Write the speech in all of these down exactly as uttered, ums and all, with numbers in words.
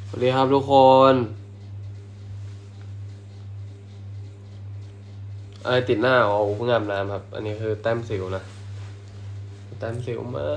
สวัสดีครับทุกคนอะไรติดหน้าอ๋อเพิ่งอาบน้ำครับอันนี้คือแต้มสิวนะแต้มสิวมา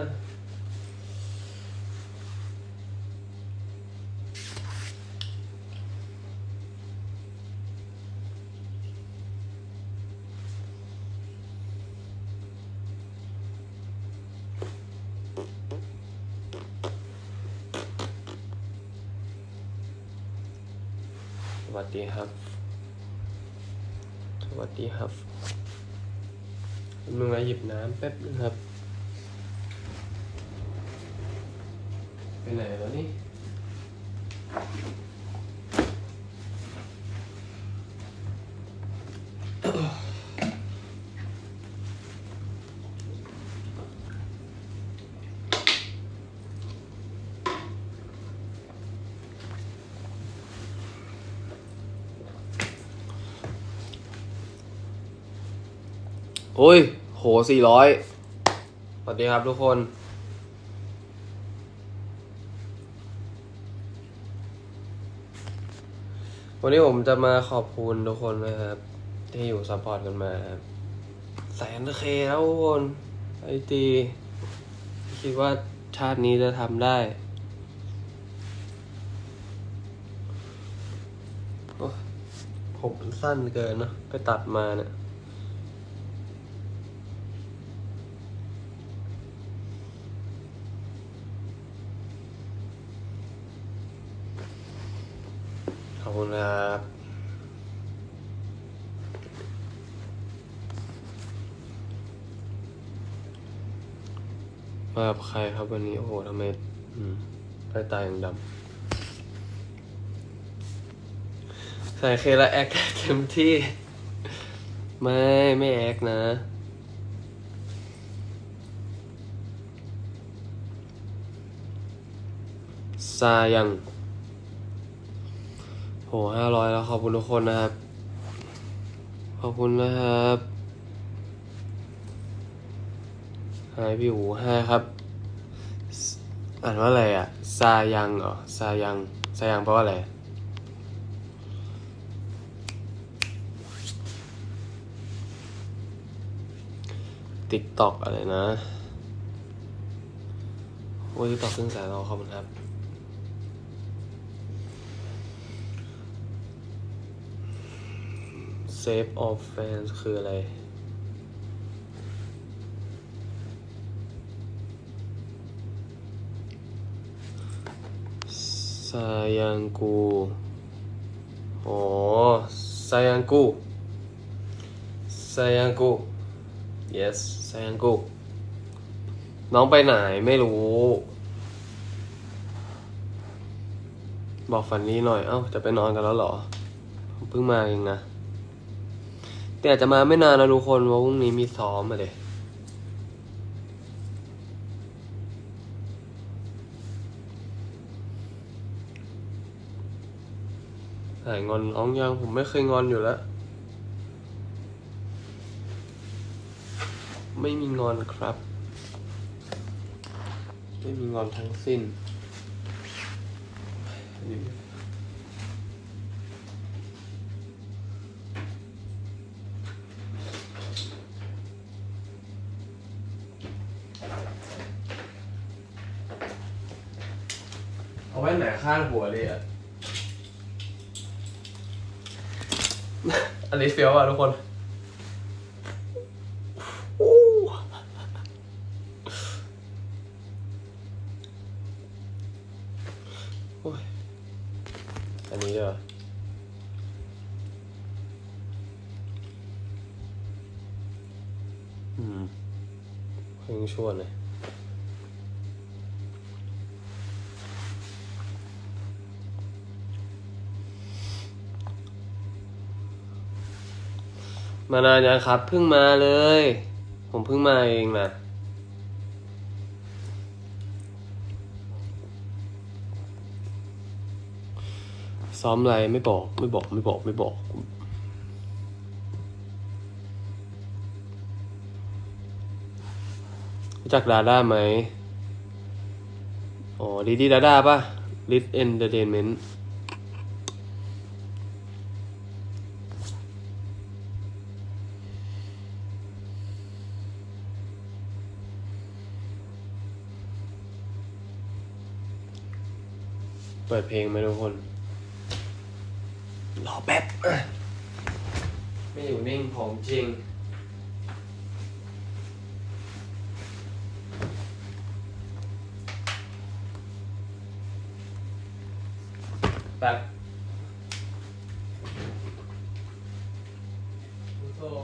สวัสดีครับสวัสดีครับมึงมาหยิบน้ำแป๊บนึงครับไปไหนแล้วนี่โอ้ยโหสี่ร้อยสวัสดีครับทุกคนวันนี้ผมจะมาขอบคุณทุกคนนะครับที่อยู่ซัพพอร์ตกันมาครับแสนเคแล้วทุกคนไอตีคิดว่าชาตินี้จะทำได้ผมมันสั้นเกินเนอะไปตัดมาเนี่ยขอบคุณครับมากับใครครับวันนี้โอ้โหทำไมใต้ตาอย่างดำใส่เคละแอคเต็มที่ไม่ไม่แอคนะซายังโหห้าร้อยแล้วขอบคุณทุกคนนะครับขอบคุณนะครับหายพี่หูให้ครับอ่านว่าอะไรอ่ะซายังเหรอซายังซายังแปลว่าอะไรติ๊กต็อกอะไรนะโอ้ยติ๊กต็อกครึ่งแสนเราขอบคุณครับSave all fans คืออะไรซายังกูอ๋อซายังกูซายังกู yes ซายังกูน้องไปไหนไม่รู้บอกฝันนี้หน่อยเอ้าจะไปนอนกันแล้วเหรอเพิ่งมาเองนะแต่อาจจะมาไม่นานนะทุกคนเพราะพรุ่งนี้มีซ้อมมาเลยหายงอนน้องยังผมไม่เคยงอนอยู่แล้วไม่มีงอนครับไม่มีงอนทั้งสิ้นเอาไว้ไหนข้างหัวเลยอ่ะ อันนี้เฟี้ยวอ่ะทุกคนโอ้ยอันนี้เหรออืมเพิ่งชวนเลยมานานยังครับเพิ่งมาเลยผมเพิ่งมาเองนะซ้อมอะไรไม่บอกไม่บอกไม่บอกไม่บอกรู้จักดาด้าไหมอ๋อดีดีดาด้าป่ะลิทเอนเตอร์เทนเมนต์เปิดเพลงไหมทุกคนรอแป๊บไม่อยู่นิ่งผมจริงแป๊บโซ่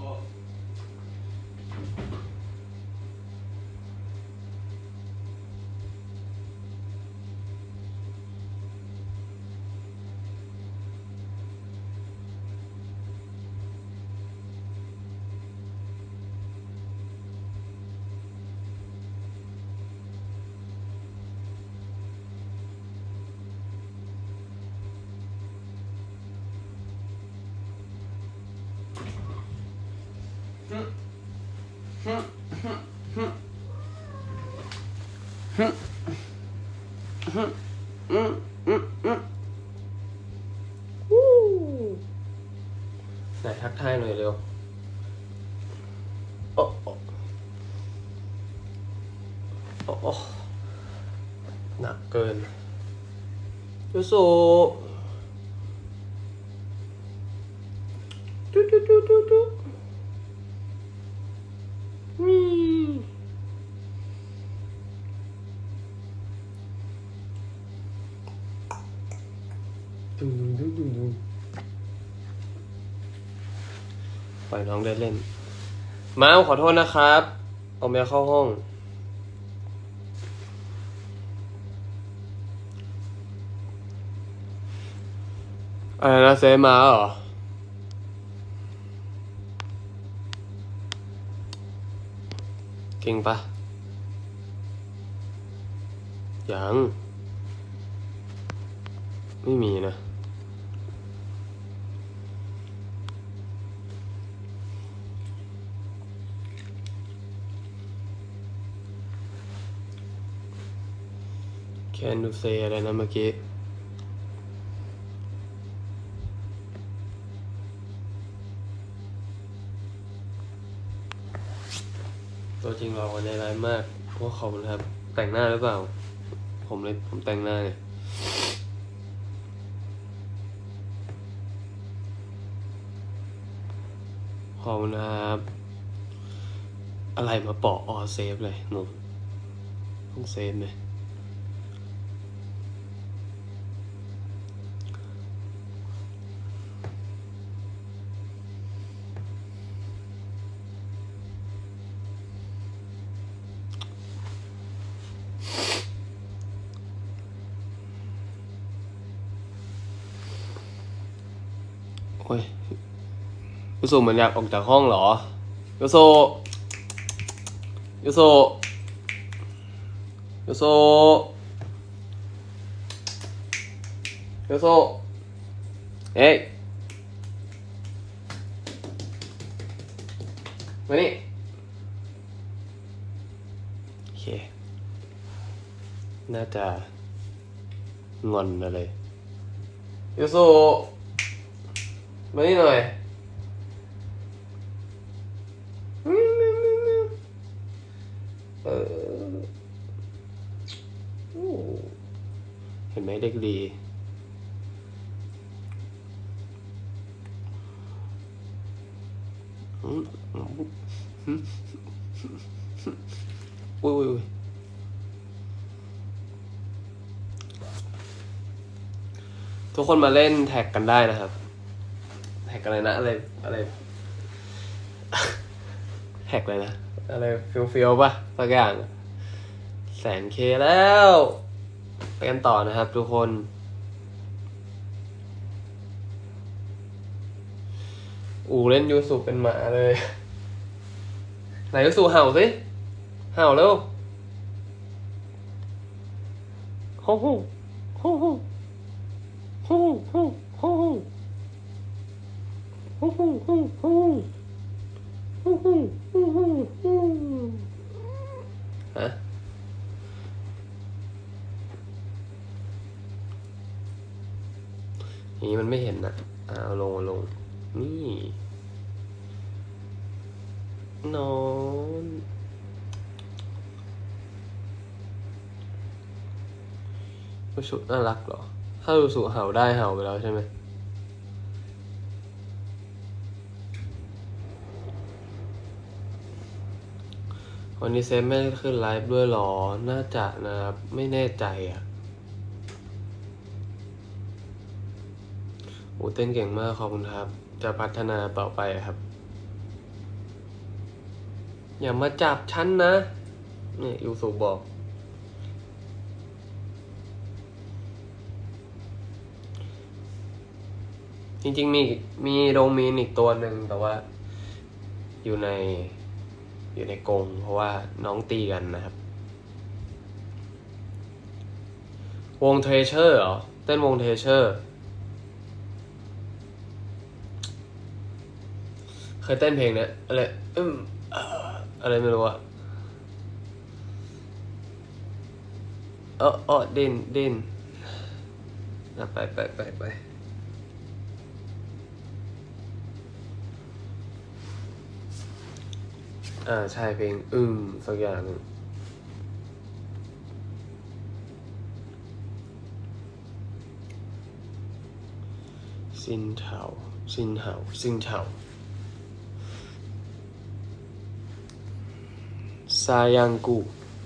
ไหนทักทายหน่อยเร็วโอ้โอ้โอ้โอ้หนักเกินยูโซตุ๊ตุ๊ตุ๊ตุ๊ตุ๊นี่ดุ้งดุ้งดุ้งดุ้งปล่อยน้องได้เล่นมาขอโทษนะครับเอาแมวเข้าห้องอะไรนะเซมาเหรอเก่งปะยังไม่มีนะแคนดูเซอะไรนะเมื่อกี้ตัวจริงเราในไลน์มากพวกเขาครับแต่งหน้าหรือเปล่าผมเลยผมแต่งหน้าเนี่ยขอบคุณครับอะไรมาปอกออเซฟเลยงงต้องเซฟไหมโอ้ยยูโซเหมือนอยากออกจากห้องเหรอยูโซยูโซยูโซยูโซเฮ้ยมานี่โอเคน่าจะงอนอะไรยูโซมานี่หน่อยเออเห็นไหมเด็กดีอุ้ยอุ้ยทุกคนมาเล่นแท็กกันได้นะครับแท็กอะไรนะอะไรอะไรแท็กอะไรนะอะไรฟิลฟิลป่ะสักอย่างแสนเคแล้วไปกันต่อนะครับทุกคนอูเล่นยูสุเป็นหมาเลยไหนยูสุเห่าสิเห่าเร็วฮู้ฮู้ฮู้ฮู้ฮู้ฮู้ฮู้ฮู้ฮู้ฮู้ฮู้ฮู้ฮู้ฮู้ฮู้ฮู้ฮะอย่างนี้มันไม่เห็นนะอ่าเอาลงเอาลงนี่นอนรูสุน่ารักเหรอถ้ารูสุเห่าได้เห่าไปแล้วใช่ไหมวันนี้เซฟไม่ได้ขึ้นไลฟ์ด้วยหรอน่าจะนะครับไม่แน่ใจอ่ะโอ้เต้นเก่งมากขอบคุณครับจะพัฒนาต่อไปครับอย่ามาจับฉันนะนี่ยูสุบอกจริงๆมีมีโดมีนอีกตัวหนึ่งแต่ว่าอยู่ในอยู่ในกรงเพราะว่าน้องตีกันนะครับวงเทเชอร์เหรอเต้นวงเทเชอร์เคยเต้นเพลงเนี้ยอะไรอืมอะไรไม่รู้อะเออเออดินดินไปไปไปไปอ่าใช่เพลงอืมสักอย่างซินเถาซินเถาซินเถาซายังกู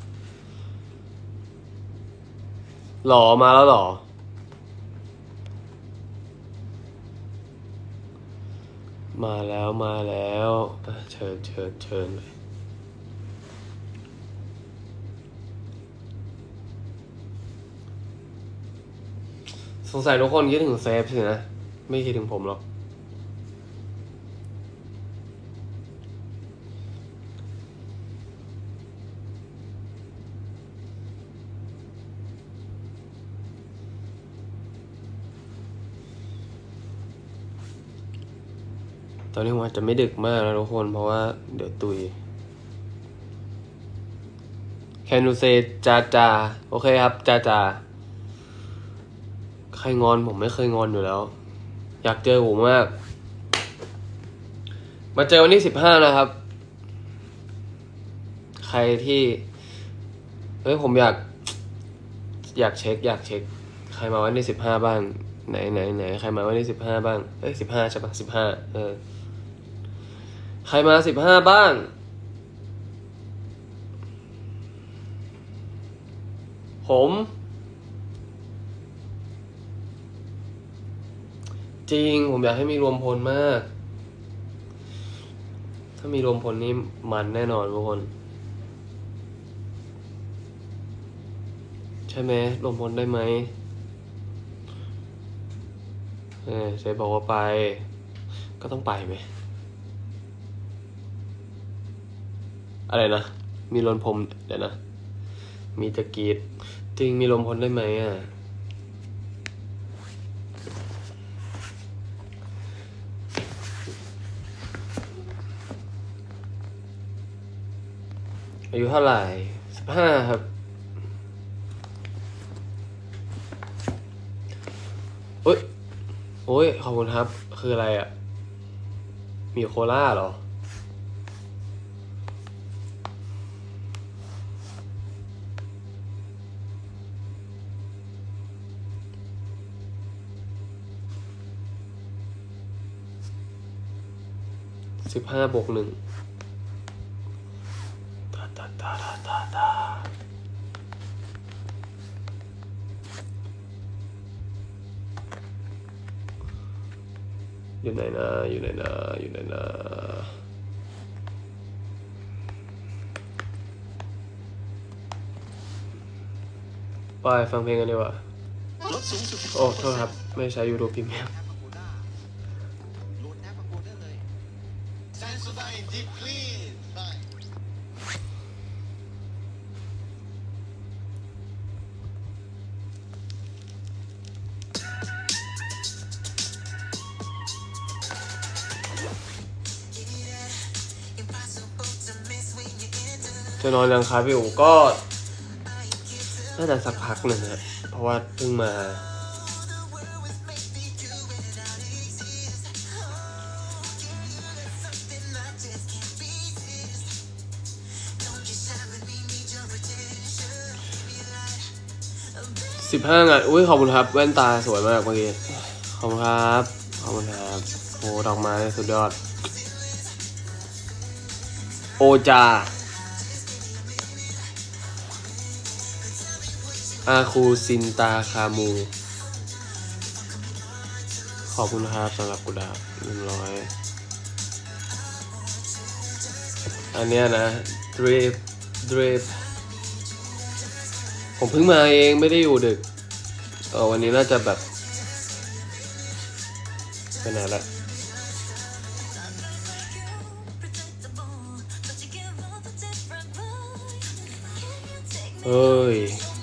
หล่อมาแล้วหรอมาแล้วมาแล้วเชิญเชิญเชิญเลยสงสัยทุกคนคิดถึงเซฟสินะไม่คิดถึงผมหรอกตอนนี้ผมอาจจะไม่ดึกมากนะทุกคนเพราะว่าเดี๋ยวตุย Can you say จาจาโอเคครับจาจาใครงอนผมไม่เคยงอนอยู่แล้วอยากเจอผมมากมาเจอวันที่สิบห้านะครับใครที่เฮ้ยผมอยากอยากเช็คอยากเช็คใครมาวันที่สิบห้าบ้างไหนไหนไหนใครมาวันที่สิบห้าบ้างเอ้ยสิบห้าใช่ปะสิบห้าเออใครมาสิบห้าบ้างผมจริงผมอยากให้มีรวมพลมากถ้ามีรวมพลนี่มันแน่นอนทุกคนใช่ไหมรวมพลได้ไหมเออเซฟบอกว่าไปก็ต้องไปไหมอะไรนะมีรวมพลเดี๋ยวนะมีตะกีดจริงมีรวมพลได้ไหมอ่ะอายุเท่าไหร่สิบห้าครับโอ้ยโอ้ยขอบคุณครับคืออะไรอ่ะมีโคล่าเหรอสิบห้าบวกหนึ่งตาตาตาตาตาอยู่ไหนนะอยู่ไหนนะอยู่ไหนนะไปฟังเพลงกันดีกว่าโอ้โทษครับไม่ใช้ YouTube Premiumจะนอนยังครับพี่อู๋ก็น่าจะสักพักหนึ่งฮะเพราะว่าเพิ่งมาสิบห้างานอุ้ยขอบคุณครับแว่นตาสวยมากเมื่อกี้ขอบคุณครับขอบคุณครับโอ้ดอกไม้สุดยอดโอจาอาคูซินตาคามูขอบคุณครับสำหรับกุดาบหนึ่งร้อยอันเนี้ยนะดริฟดริฟผมเพิ่งมาเองไม่ได้อยู่ดึกเออวันนี้น่าจะแบบไปไหนละเฮ้ย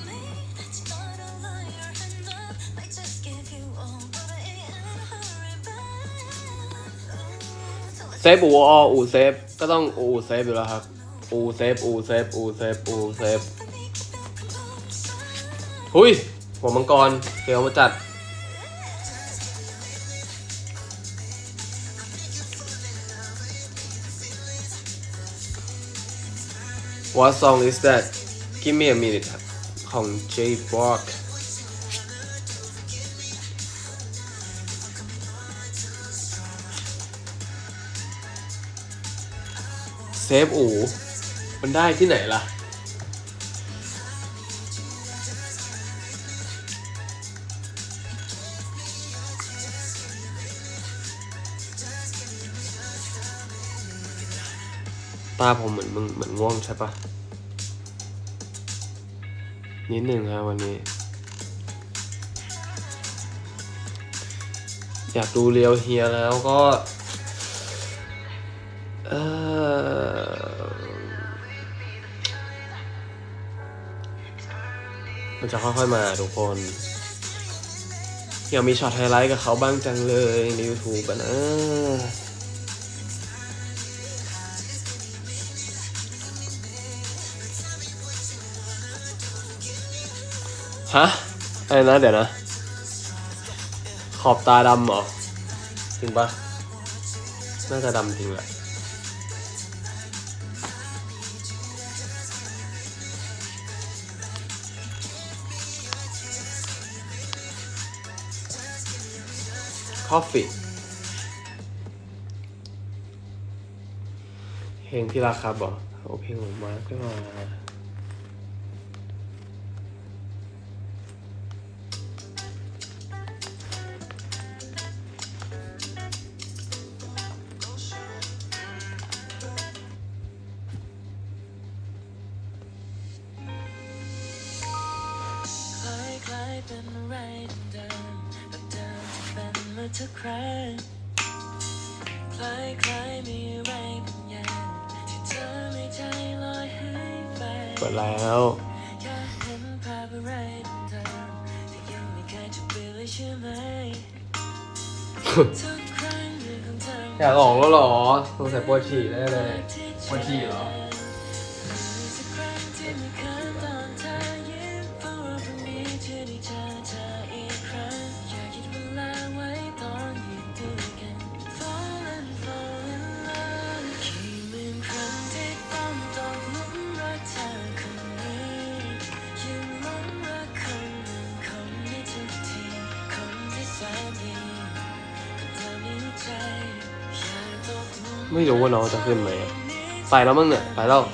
เซฟอูออูเซฟก็ต้องอูเซฟอยู่แล้วครับอูเซฟอูเซฟอูเซฟอูเซฟหุยหัวมังกรเดี๋ยวมาจัดWhat song is that? Give me a minute ครับของ J-Block เซฟอูมันได้ที่ไหนล่ะตาผมเหมือนมึงเหมือนง่วงใช่ปะนิดหนึ่งครับวันนี้อยากดูเรียวเฮียแล้วก็เออมันจะค่อยๆมาทุกคนอยากมีช็อตไฮไลท์กับเขาบ้างจังเลยใน YouTube กันนะฮะอะไรนะเดี๋ยวนะขอบตาดำเหรอจริงปะน่าจะดำจริงแหละคอฟฟี่เพลงที่รักครับเหรอโอเพลงของมาร์คก็มาทุกครั้งคล้ายคล้ายมีอะไรบางอย่างที่เธอไม่ใจลอยหายไปเปิดแล้วอยากเห็นภาพอะไรเดิมที่ยังไม่เคยจะเปลี่ยนเลยใช่ไหมทุกครั้งเรื่องของเธออยากออกแล้วหรอสงสัยปวดฉี่ได้เลยปวดฉี่เหรอไม่รู้ว่าน้องจะขึ้นไหมไปแล้วมั้งเนี่ยไปแล้ว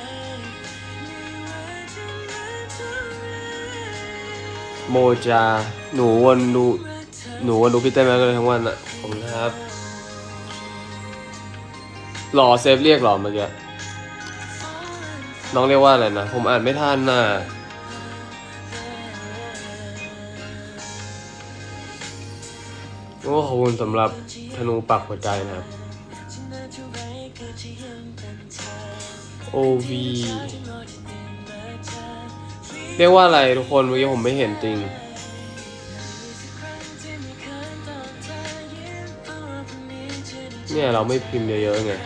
โมจาหนูวนดูหนูวนดูพี่เต้นมาเลยทั้งวันอ่ะผมนะครับหล่อเซฟเรียกหล่อเมื่อกี้น้องเรียกว่าอะไรนะผมอ่านไม่ทันน่ะโอ้ขอบคุณสำหรับธนูปักหัวใจนะครับโอ วี เรียกว่าอะไรทุกคนเมื่อกี้ผมไม่เห็นจริงเนี่ยเราไม่พิมพ์เยอะๆไง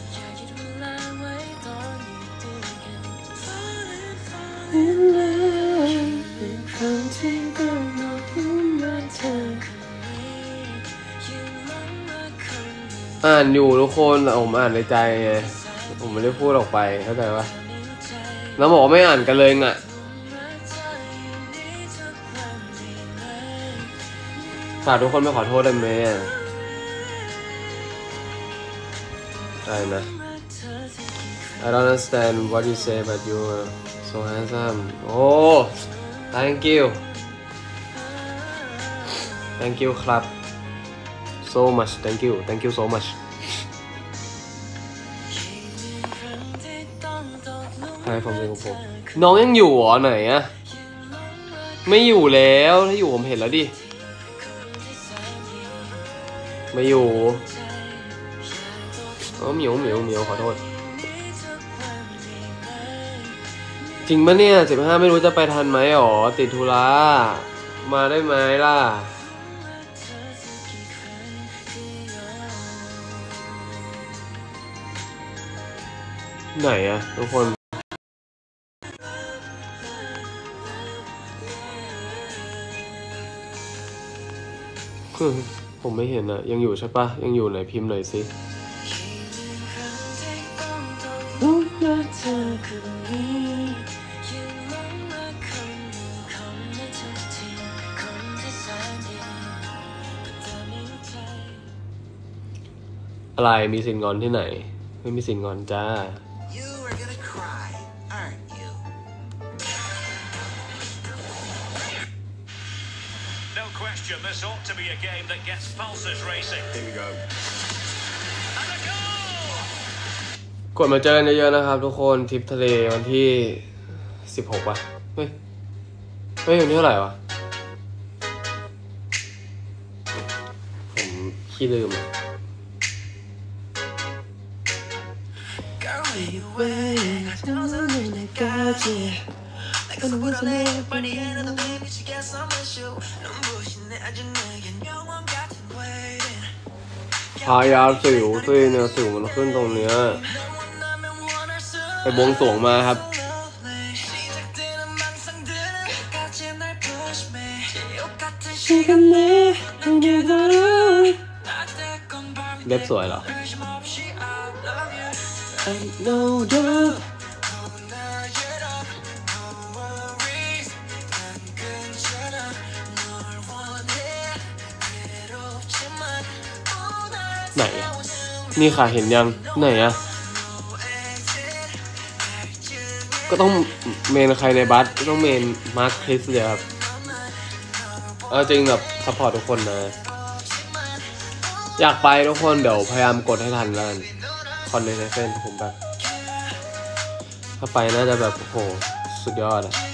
อ่านอยู่ทุกคนแต่ผมอ่านในใจไงผมไม่ได้พูดออกไปเข้าใจปะแล้วบอกว่าไม่อ่านกันเลยอ่ะฝากทุกคนไปขอโทษได้ไหมอะไรนะ I don't understand what you say but you are so handsome oh thank you thank you ครับ so much thank you thank you so much ใครผมเป็นผมน้องยังอยู่เหรอไหนอะไม่อยู่แล้วถ้าอยู่ผมเห็นแล้วดิไม่อยู่เออเหมียวเหมียวเหมียวขอโทษจริงปะเนี่ยสิบห้าไม่รู้จะไปทันไหมหรอติดธุระมาได้ไหมล่ะไหนอะทุกคนผมไม่เห็นอะยังอยู่ใช่ปะยังอยู่ไหนพิมพ์หน่อยสิอะไรมีสินงอนที่ไหนไม่มีสินงอนจ้า This ought to be a game that gets pulses racing. Here we go. And a goal. กดมาเจอกันเยอะๆนะครับทุกคนทริปทะเลวันที่สิบหกป่ะเฮ้ยเฮ้ยวันที่เท่าไหร่วะผมขี้ลืมอ่ะพายาสิวสิเนี่ยสิวมันขึ้นตรงเนี้ยไปบวงสรวงมาครับเล็บสวยเหรอไหนนี่ค่ะเห็นยังไหนอะก็ต้องเมนใครในบัสก็ต้องเมนมาร์คคริสเลยครับเอาจริงแบบซัพพอร์ตทุกคนนะอยากไปทุกคนเดี๋ยวพยายามกดให้ทันแล้วคอนในเฟซผมแบบถ้าไปน่าจะแบบโอ้โหสุดยอดอะ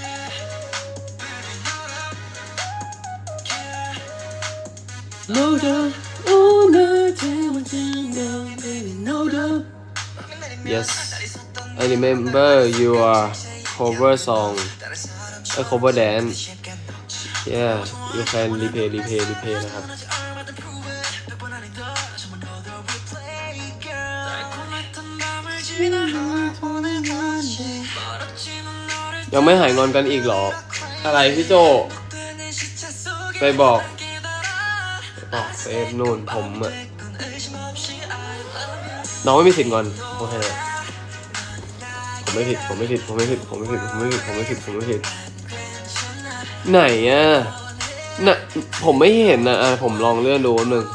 No doubt, oh no, baby, no doubt. Yes, I remember your cover song, a cover dance. Yeah, you can replay, replay, replay นะครับยังไม่หายงอนกันอีกหรออะไรพี่โจไปบอกบอกเซฟนู่นผมอะน้องไม่มีสิทธิ์งอนโอเคผมไม่ผิดผมไม่ผิดผมไม่ผิดผมไม่ผิดผมไม่ผิดผมไม่ผิดผมไม่ผิดไหนอะน่ะผมไม่เห็นนะอ่ะผมลองเลื่อนดูหนึ่ง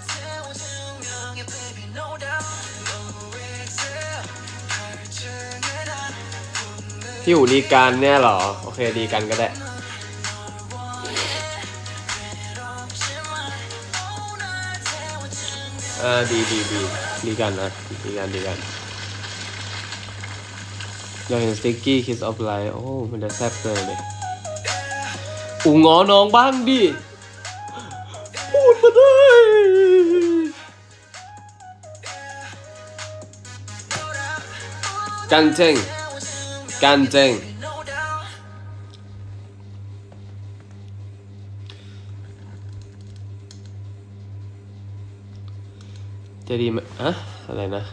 พี่อยู่ดีกันเนี่ยหรอโอเคดีกันก็ได้อ่าดีดีดีดีกันนะดีกันดีกันเราเห็นสติ๊กกี้คิสออฟไลน์โอ้มันจะแซ่บเลยเลยอูงอน้องบ้างดิพูดมาได้กันเจงกันเจงจะดีไหมอะอะไรนะ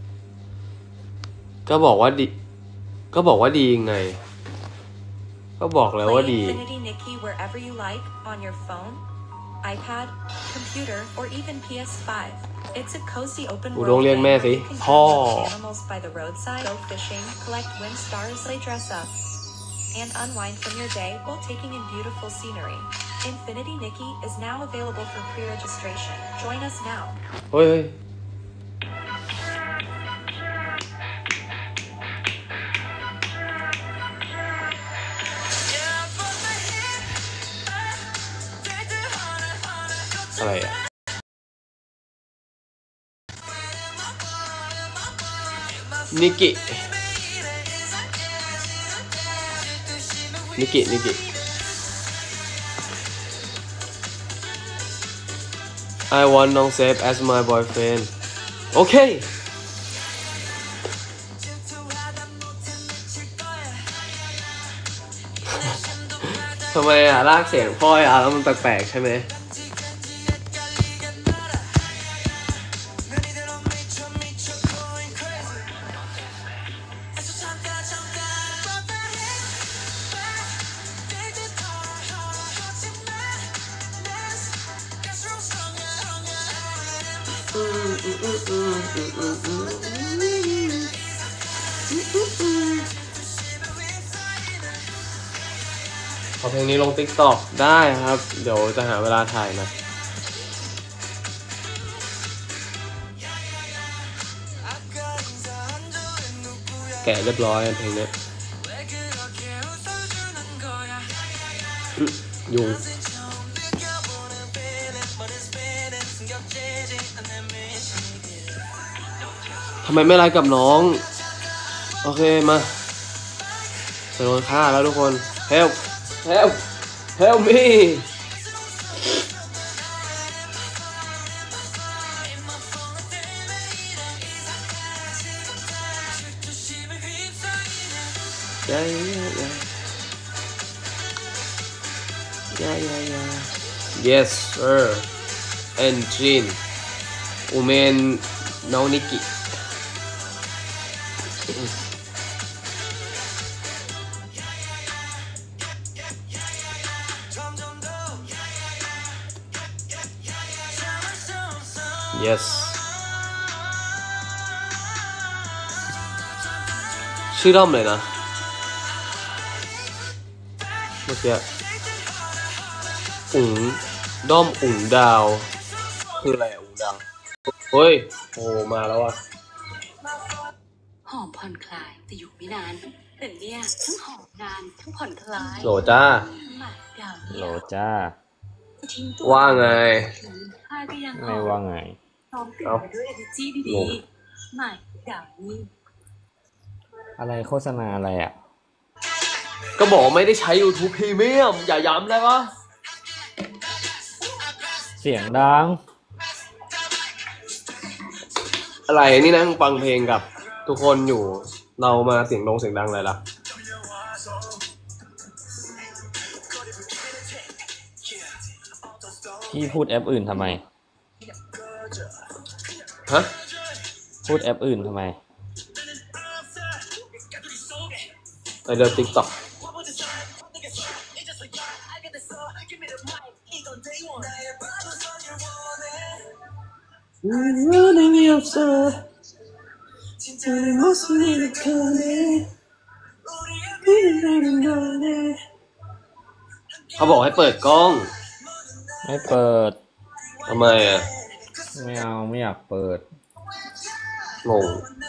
ก็บอกว่าดีก็บอกว่าดีไงก็บอกแล้วว่าดี Infinity Nikki wherever you like on your phone, iPad, computer, or even พี เอส ไฟว์ It's a cozy open world game where you can catch animals by the roadside, go fishing, collect wind stars, play dress up. and unwind from your day while taking in beautiful scenery. Infinity Nikki is now available for pre-registration. Join us now. เฮ้ยอะไรอ่ะนิกินิกินิกิ I want น้องเซฟ as my boyfriend โอเคทำไมอ่ะลากเสียงพ่อยอ่ะแล้วมันแปลกๆใช่ไหมเอาเพลงนี้ลง TikTok ได้ครับเดี๋ยวจะหาเวลาถ่ายนะแกะเรียบร้อยเพลงนี้ยุงทำไมไม่ไลฟ์กับน้องโอเคมาจะโดนฆ่าแล้วทุกคน help help help me ยายายายายายา yes sir engine อูเมนน้องนิกิyes ชื่อด้อมเลยนะเมื่อกี้อุ๋งด้อมอุ๋งดาวคืออะไรอุ๋งดาวเฮ้ยโอ้มาแล้วอ่ะหอมผ่อนคลายแต่อยู่ไม่นานแต่เนี่ยทั้งหอมนานทั้งผ่อนคลายโหลจ้าโหลจ้าว่าไงไม่ว่าไงพร้อมตื่นมาด้วย energy ดีๆใหม่อย่างนี้อะไรโฆษณาอะไรอ่ะก็บอกไม่ได้ใช้ YouTube Premium อย่าย้ำเลยวะเสียงดังอะไรนี่นั่งฟังเพลงกับทุกคนอยู่เรามาเสียงดงเสียงดังเลยล่ะพี่พูดแอปอื่นทำไมฮะพูดแอปอื่นทำไมไปเดิน TikTokเขาบอกให้เปิดกล้องไม่เปิดทำไมอ่ะไม่เอาไม่อยากเปิดงง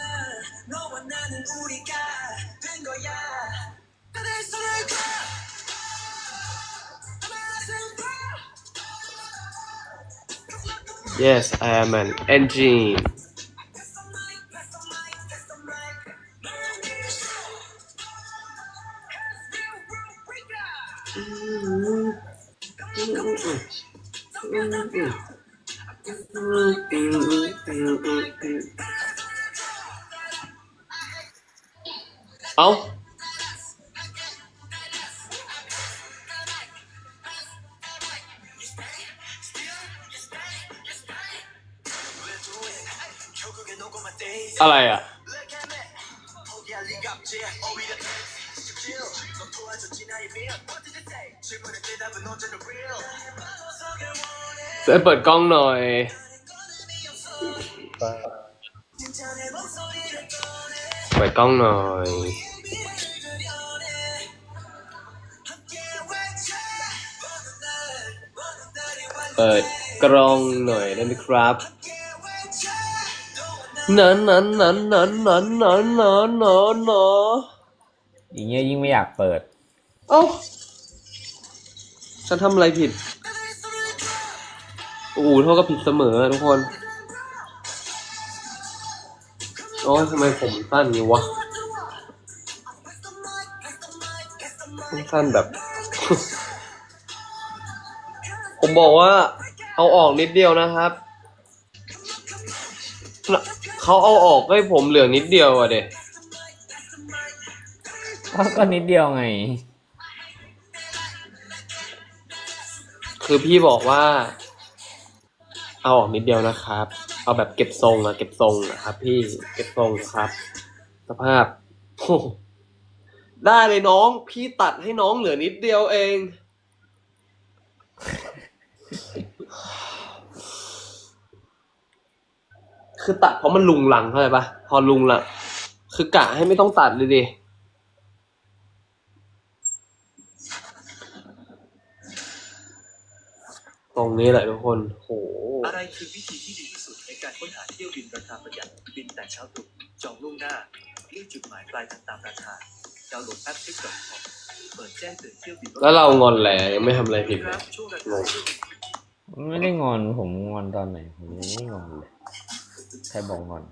Yes, I am an engine. Oh.อะไรอ่ะเปิดกล้องหน่อยเปิดกล้องหน่อยเปิดกล้องหน่อยได้ไหมครับนั้นนั้นนั้นนั้นนั้นนั้นนั้นนั้นนอย่างเงี้ยยิ่งไม่อยากเปิดเอ้าฉันทำอะไรผิดโอ้โหเท่ากับผิดเสมอทุกคนโอ้ยทำไมผมสั้นงี้วะสั้นแบบ ผมบอกว่าเอาออกนิดเดียวนะครับเขาเอาออกให้ผมเหลือนิดเดียวอ่ะเด็กก็นิดเดียวไงคือพี่บอกว่าเอาออกนิดเดียวนะครับเอาแบบเก็บทรงอะเก็บทรงนะครับพี่เก็บทรงครับสภาพได้เลยน้องพี่ตัดให้น้องเหลือนิดเดียวเองคือตัดเพราะมันลุงหลังเข้าใจปะพอลุงละคือกะให้ไม่ต้องตัดเลยดิตรงนี้แหละทุกคนโหอะไรคือวิธีที่ดีที่สุดในการค้นหาเที่ยวบินราคาประหยัดบินแต่เช้าตรู่จองล่วงหน้าเลือกจุดหมายปลายทางตามราคาดาวน์โหลดแอป ทริป ดอท คอม เปิดแจ้งเตือนเที่ยวบินแล้วเรางอนแหละยังไม่ทำอะไรผิดเลยไม่ได้งอนผมงอนตอนไหนผมยังไม่งอนเลยใครบอกงอน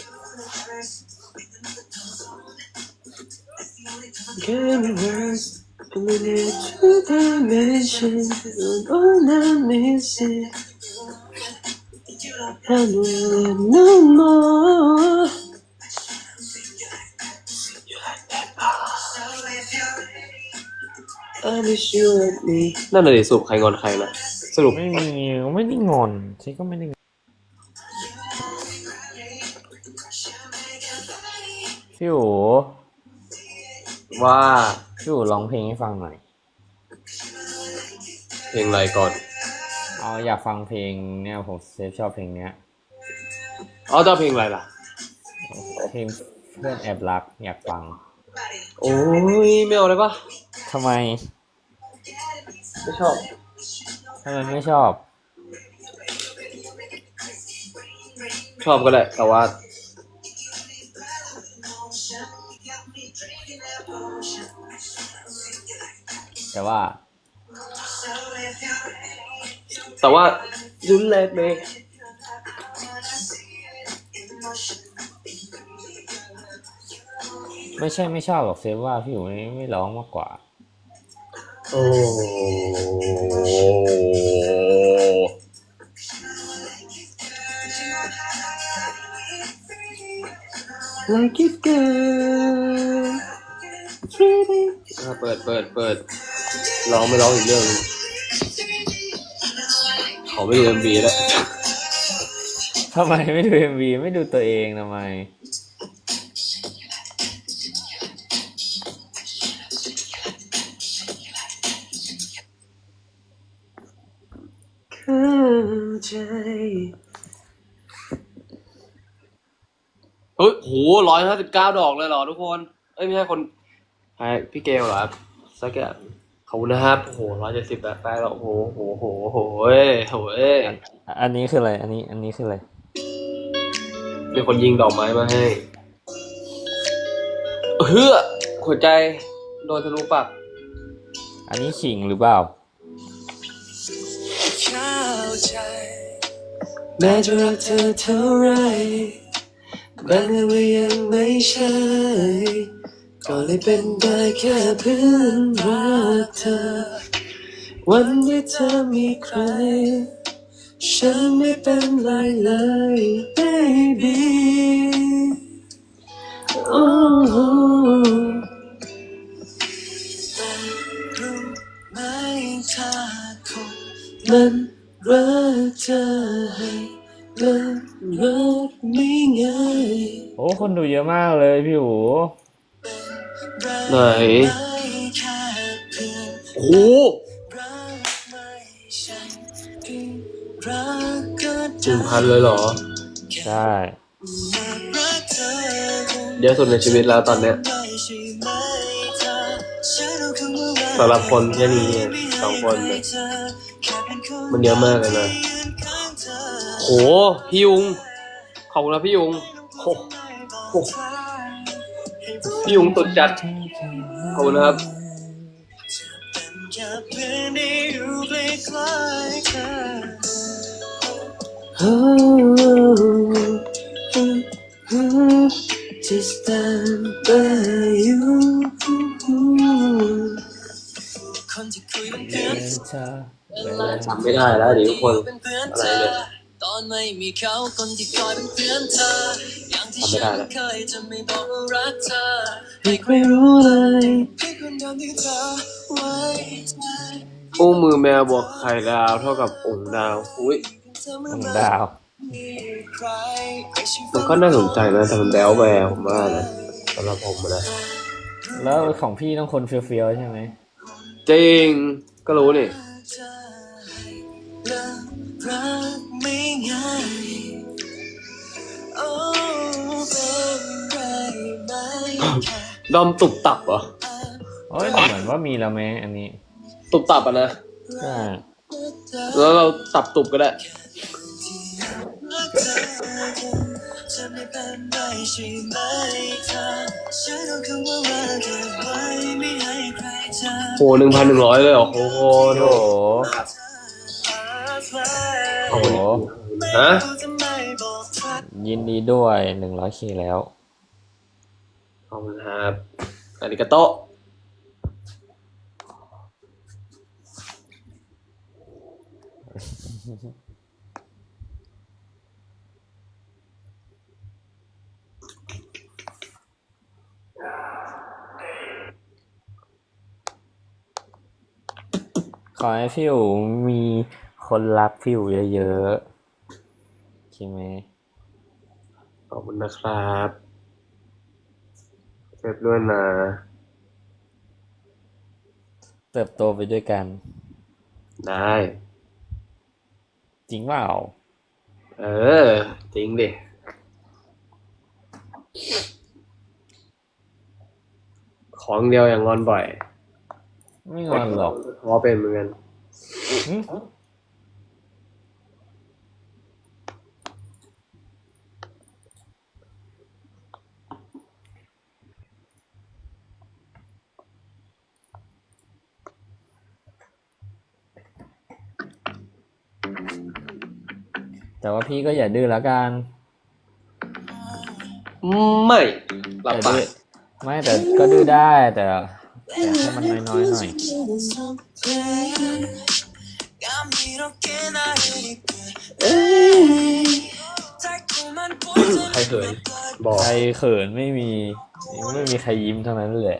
นั่นน่ะดิสรุปใครงอนใครนะสรุปไม่มีไม่ได้งอนฉันก็ไม่ได้พี่อู๋ว่าพี่อู๋ร้องเพลงให้ฟังหน่อยเพลงอะไรก่อนอ๋ออยากฟังเพลงเนี่ยผมเซฟชอบเพลงเนี้ยอ๋อจะเพลงอะไรล่ะเพลงเพื่อนแอบรักอยากฟังโอ้ยไม่เอาเลยปะทำไมไม่ชอบทำไมไม่ชอบชอบก็ได้แต่ว่าแต่ว่าแต่ว่ายุ่นแรกเลยไม่ใช่ไม่ชอบหรอกเซฟว่าพี่อยู่ไม่ไม่ร้องมากกว่าโอ้Like it girl เปิดเปิดเปิดร้องไม่ร้องอีกเรื่องเขาไม่ดู เอ็ม วี แล้วทำไมไม่ดู เอ็ม วี ไม่ดูตัวเองทำไมเข้าใจเฮ้ยโหร้อยห้าสิบเก้าดอกเลยเหรอทุกคนเอ้ยไม่ใช่คนใครพี่เกลเหรอครับสักอย่างขอบคุณนะครับโอ้โหร้อยเจ็ดสิบแบบไปแล้วโอ้โหโหโหโหเอ้ยโหเอ้ยอันนี้คืออะไรอันนี้อันนี้คืออะไรมีคนยิงดอกไม้มาให้เฮ้อหัวใจโดนทะลุปากอันนี้ขิงหรือเปล่าแม้จะรักเธอเท่าไรบางเรื่องยังไม่ใช่ก็เลยเป็นได้แค่เพื่อนรักเธอวันที่เธอมีใครฉันไม่เป็นไรเลย baby โอ้โหแต่รู้ไหมถ้าคนมันรักเธอให้มันรักไม่ง่ายโอ้คนดูเยอะมากเลยพี่หูไหนโอ้หนึ่งพันเลยเหรอใช่เยอะสุดในชีวิตแล้วตอนเนี้ยสำหรับคนแค่นี้สองคนเลยมันเยอะมากเลยนะโหพี่ยุงขอบคุณนะพี่ยุงโหโหพี่ยุงตุดจัดขอบคุณนะครับJust stand by you จำไม่ได้แล้วดิทุกคนอะไรเนี่ยตอนไม่มีเขาคนที่คอยเป็นเพื่อนเธออย่างที่ฉันเคยจะไม่บอกว่ารักเธอไม่เคยรู้เลยที่คนเดิมที่เธอไว้ใจอุ้งมือแมวบวกไข่ดาวเท่ากับองค์ดาวอุ้ยองค์ดาวมันก็น่าสนใจนะแต่มันแบ๊วแววผมว่านะสำหรับผมนะแล้วของพี่ต้องคนเฟี้ยวๆใช่ไหมจริงก็รู้นี่ดอมตุบตับเหรอโอ้ยเหมือนว่ามีแล้วไหมอันนี้ตุบตับอ่ะนะใช่แล้วเราตับตุบก็ได้โหหนึ่งพันหนึ่งร้อยเลยเหรอโอ้โหโหโอ้โหฮะยินดีด้วยหนึ่งร้อยเคแล้วขอบคุณครับอาริกาโตะขอให้ฟิวมีคนรักฟิวเยอะๆใช่ไหมขอบคุณนะครับเจ็บด้วยนะเติบโตไปด้วยกันได้จริงเปล่าเออจริงดิของเดียวอย่างงอนบ่อยไม่งอนหรอกพอเป็นเหมือนกันแต่ว่าพี่ก็อย่าดื้อแล้วกันไม่หลับไปไม่แต่ก็ดื้อได้แต่ให้มันน้อยๆหน่อยใครเขินบอกใครเขินไม่มีไม่มีใครยิ้มทั้งนั้นแหละ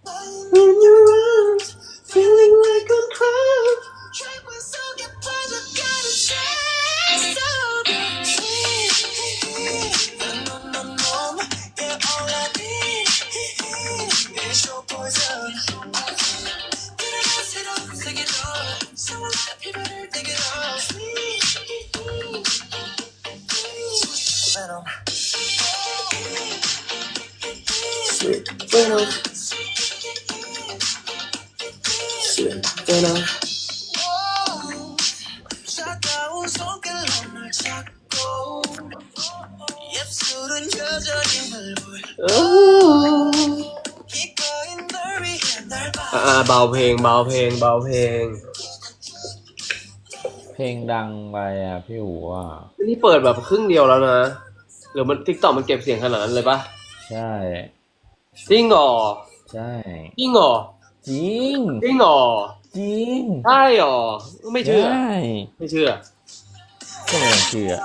อ่าเบาเพลงเบาเพลงเบาเพลงเพลงดังไปอ่ะพี่หูอ่ะนี่เปิดแบบครึ่งเดียวแล้วนะหรือมัน TikTok มันเก็บเสียงขนาดนั้นเลยปะใช่จริงเหรอใช่จริงเหรอจริงจริงเหรอจริงใช่เหรอไม่เชื่อไม่เชื่อก็ไม่เชื่อ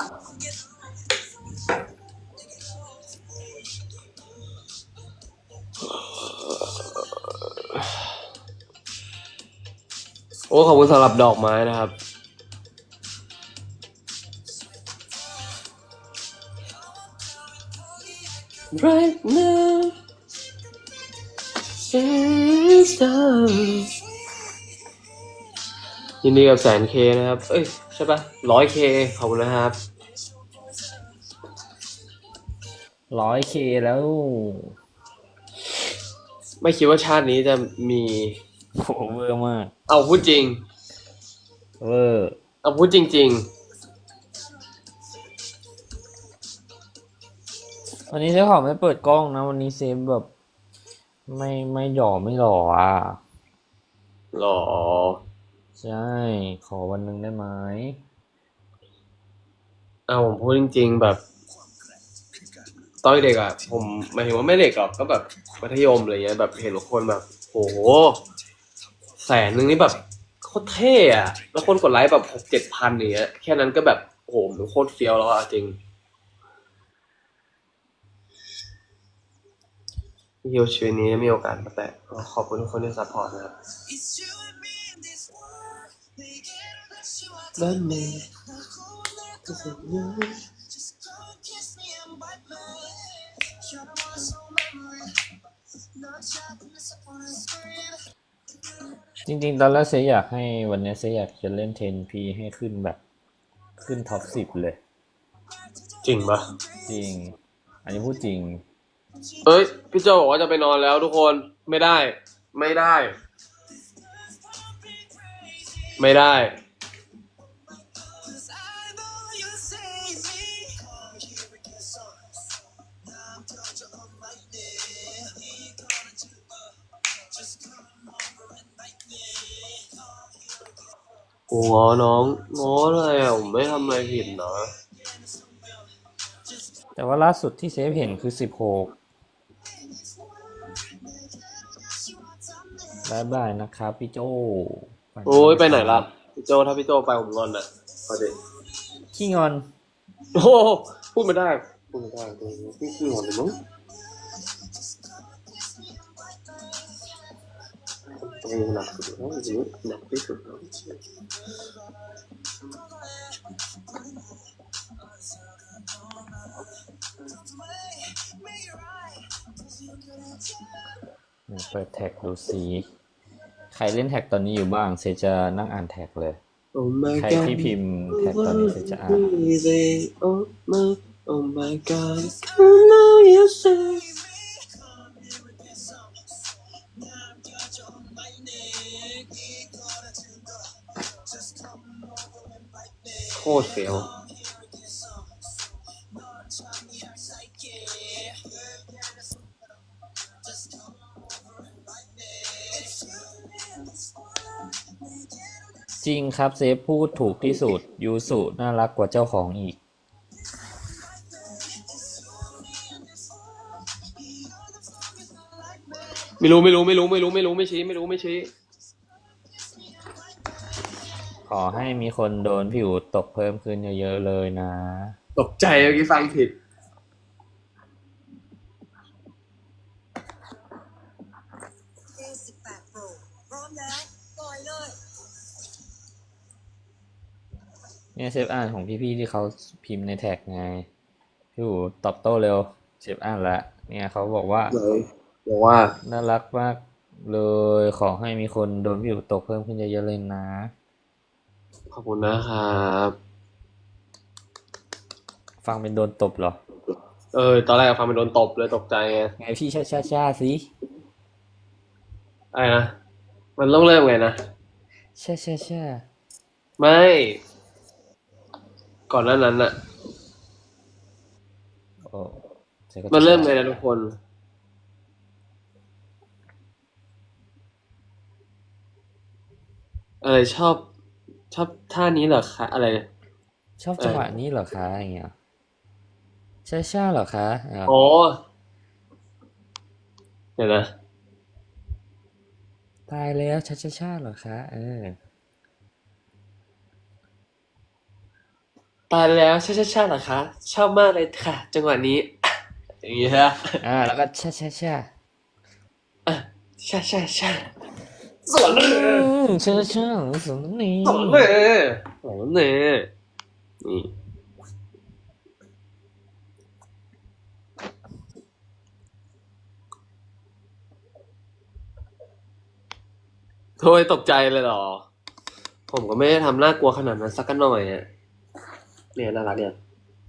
โอ้ขอบคุณสำหรับดอกไม้นะครับ Right nowยินดีกับแสนเคนะครับเอ้ยใช่ปะร้อยเคขอบคุณนะครับร้อยเคแล้วไม่คิดว่าชาตินี้จะมีโหเวอร์มากเอาพูดจริงเวอร์เอาพูดจริงวันนี้เซฟขอไม่เปิดกล้องนะวันนี้เซฟแบบไม่ไม่หย่อไม่หล่ออ่ะๆหรอใช่ขอวันหนึ่งได้ไหมเอาผมพูดจริงๆแบบตอนเด็กอ่ะผมหมายถึงว่าไม่เด็กหรอกก็แบบมัธยมอะไรเงี้ยแบบเห็นคนแบบโหแสนนึงนี่แบบโคตรเท่อะแล้วคนกดไลค์แบบหกเจ็ดพันอย่างเงี้ยแค่นั้นก็แบบโหมันโคตรเฟี้ยวแล้วอะจริงเดี๋ยวชีวิตนี้มีโอกาสมาแตะขอบคุณทุกคนที่ซัพพอร์ตนะครับบ้านเมย์จริงๆตอนแรกเซฟอยากให้วันนี้เซฟอยากจะเล่น เทน พี ให้ขึ้นแบบขึ้นท็อปสิบเลยจริงปะจริงอันนี้พูดจริงเอ้ยพี่โจบอกว่าจะไปนอนแล้วทุกคนไม่ได้ไม่ได้ไม่ได้กูง้อน้องง้อเลยอ่ะผมไม่ทำอะไรผิดนะแต่ว่าล่าสุดที่เซฟเห็นคือสิบหกบายบายนะครับพี่โจโอ้ยไปไหนล่ะพี่โจถ้าพี่โจไปผมงอนอ่ะพอดีขี้งอนโอ้พูดไม่ได้พูดไม่ได้พี่ขี้งอนเลยมั้งตัวเองหนักสุดแล้วจริงๆหนักที่สุดแล้วเปิดแท็กดูสิใครเล่นแท็กตอนนี้อยู่บ้างเซจะนั่งอ่านแท็กเลยใครที่พิมพ์แท็กตอนนี้เซจะอ่าน Oh my Oh my God I know you say โคตรเฟี้ยวจริงครับเซฟพูดถูกที่สุดยูสุน่ารักกว่าเจ้าของอีกไม่รู้ไม่รู้ไม่รู้ไม่รู้ไม่รู้ไม่ชี้ไม่รู้ไม่ชี้ขอให้มีคนโดนผิวตกเพิ่มขึ้นเยอะๆเลยนะตกใจเมื่อกี้ฟังผิดเนี่ยเซฟอ่านของพี่ๆที่เขาพิมพ์ในแท็กไงพี่อู๋ตอบโต้เร็วเซฟอ่านละเนี่ยเขาบอกว่าบอกว่าน่ารักมากเลยขอให้มีคนโดนผิวตกเพิ่มขึ้นเยอะๆเลยนะขอบคุณนะครับฟังเป็นโดนตบเหรอเออตอนแรกฟังเป็นโดนตบเลยตกใจไงไงพี่ช้าช้าช้าสิอะไรนะมันต้องเริ่มไงนะช้าช้าช้าไม่ก่อนหน้านั้นน่ะมันเริ่มไงนะทุกคนอะไรชอบชอบท่านี้เหรอคะอะไรชอบจังหวะนี้เหรอคะอย่างเงี้ยช้าช้าเหรอคะอ๋อเดี๋ยวนะตายแล้วช้าช้าช้าเหรอคะเออตายแล้วช้าช้าช้าเหรอคะชอบมากเลยค่ะจังหวะนี้อย่างงี้ฮะอ่าแล้วก็ช้าช้าช้าอ่ะช้าช้าช้าสอนเลยช้าช้าสอนนี่สอนเลยสอนเลยนี่โทยตกใจเลยเหรอผมก็ไม่ได้ทำน่ากลัวขนาดนั้นสักหน่อยอ่ะเนี่ยน่ารักเนี่ย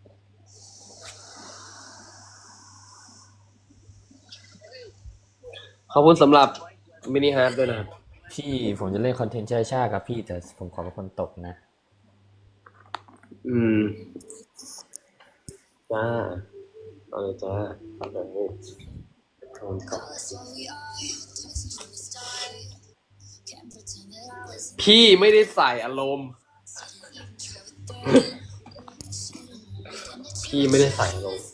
ขอบคุณสำหรับมินิฮาร์ดด้วยนะครับพี่ผมจะเล่นคอนเทนต์ช้าๆกับพี่แต่ผมขอเป็นคนตกนะอืมจ้าเอาเลยจ้าเอาแบบนี้โทนก่อนพี่ไม่ได้ใส่อารมณ์ พี่ไม่ได้ใส่อารมณ์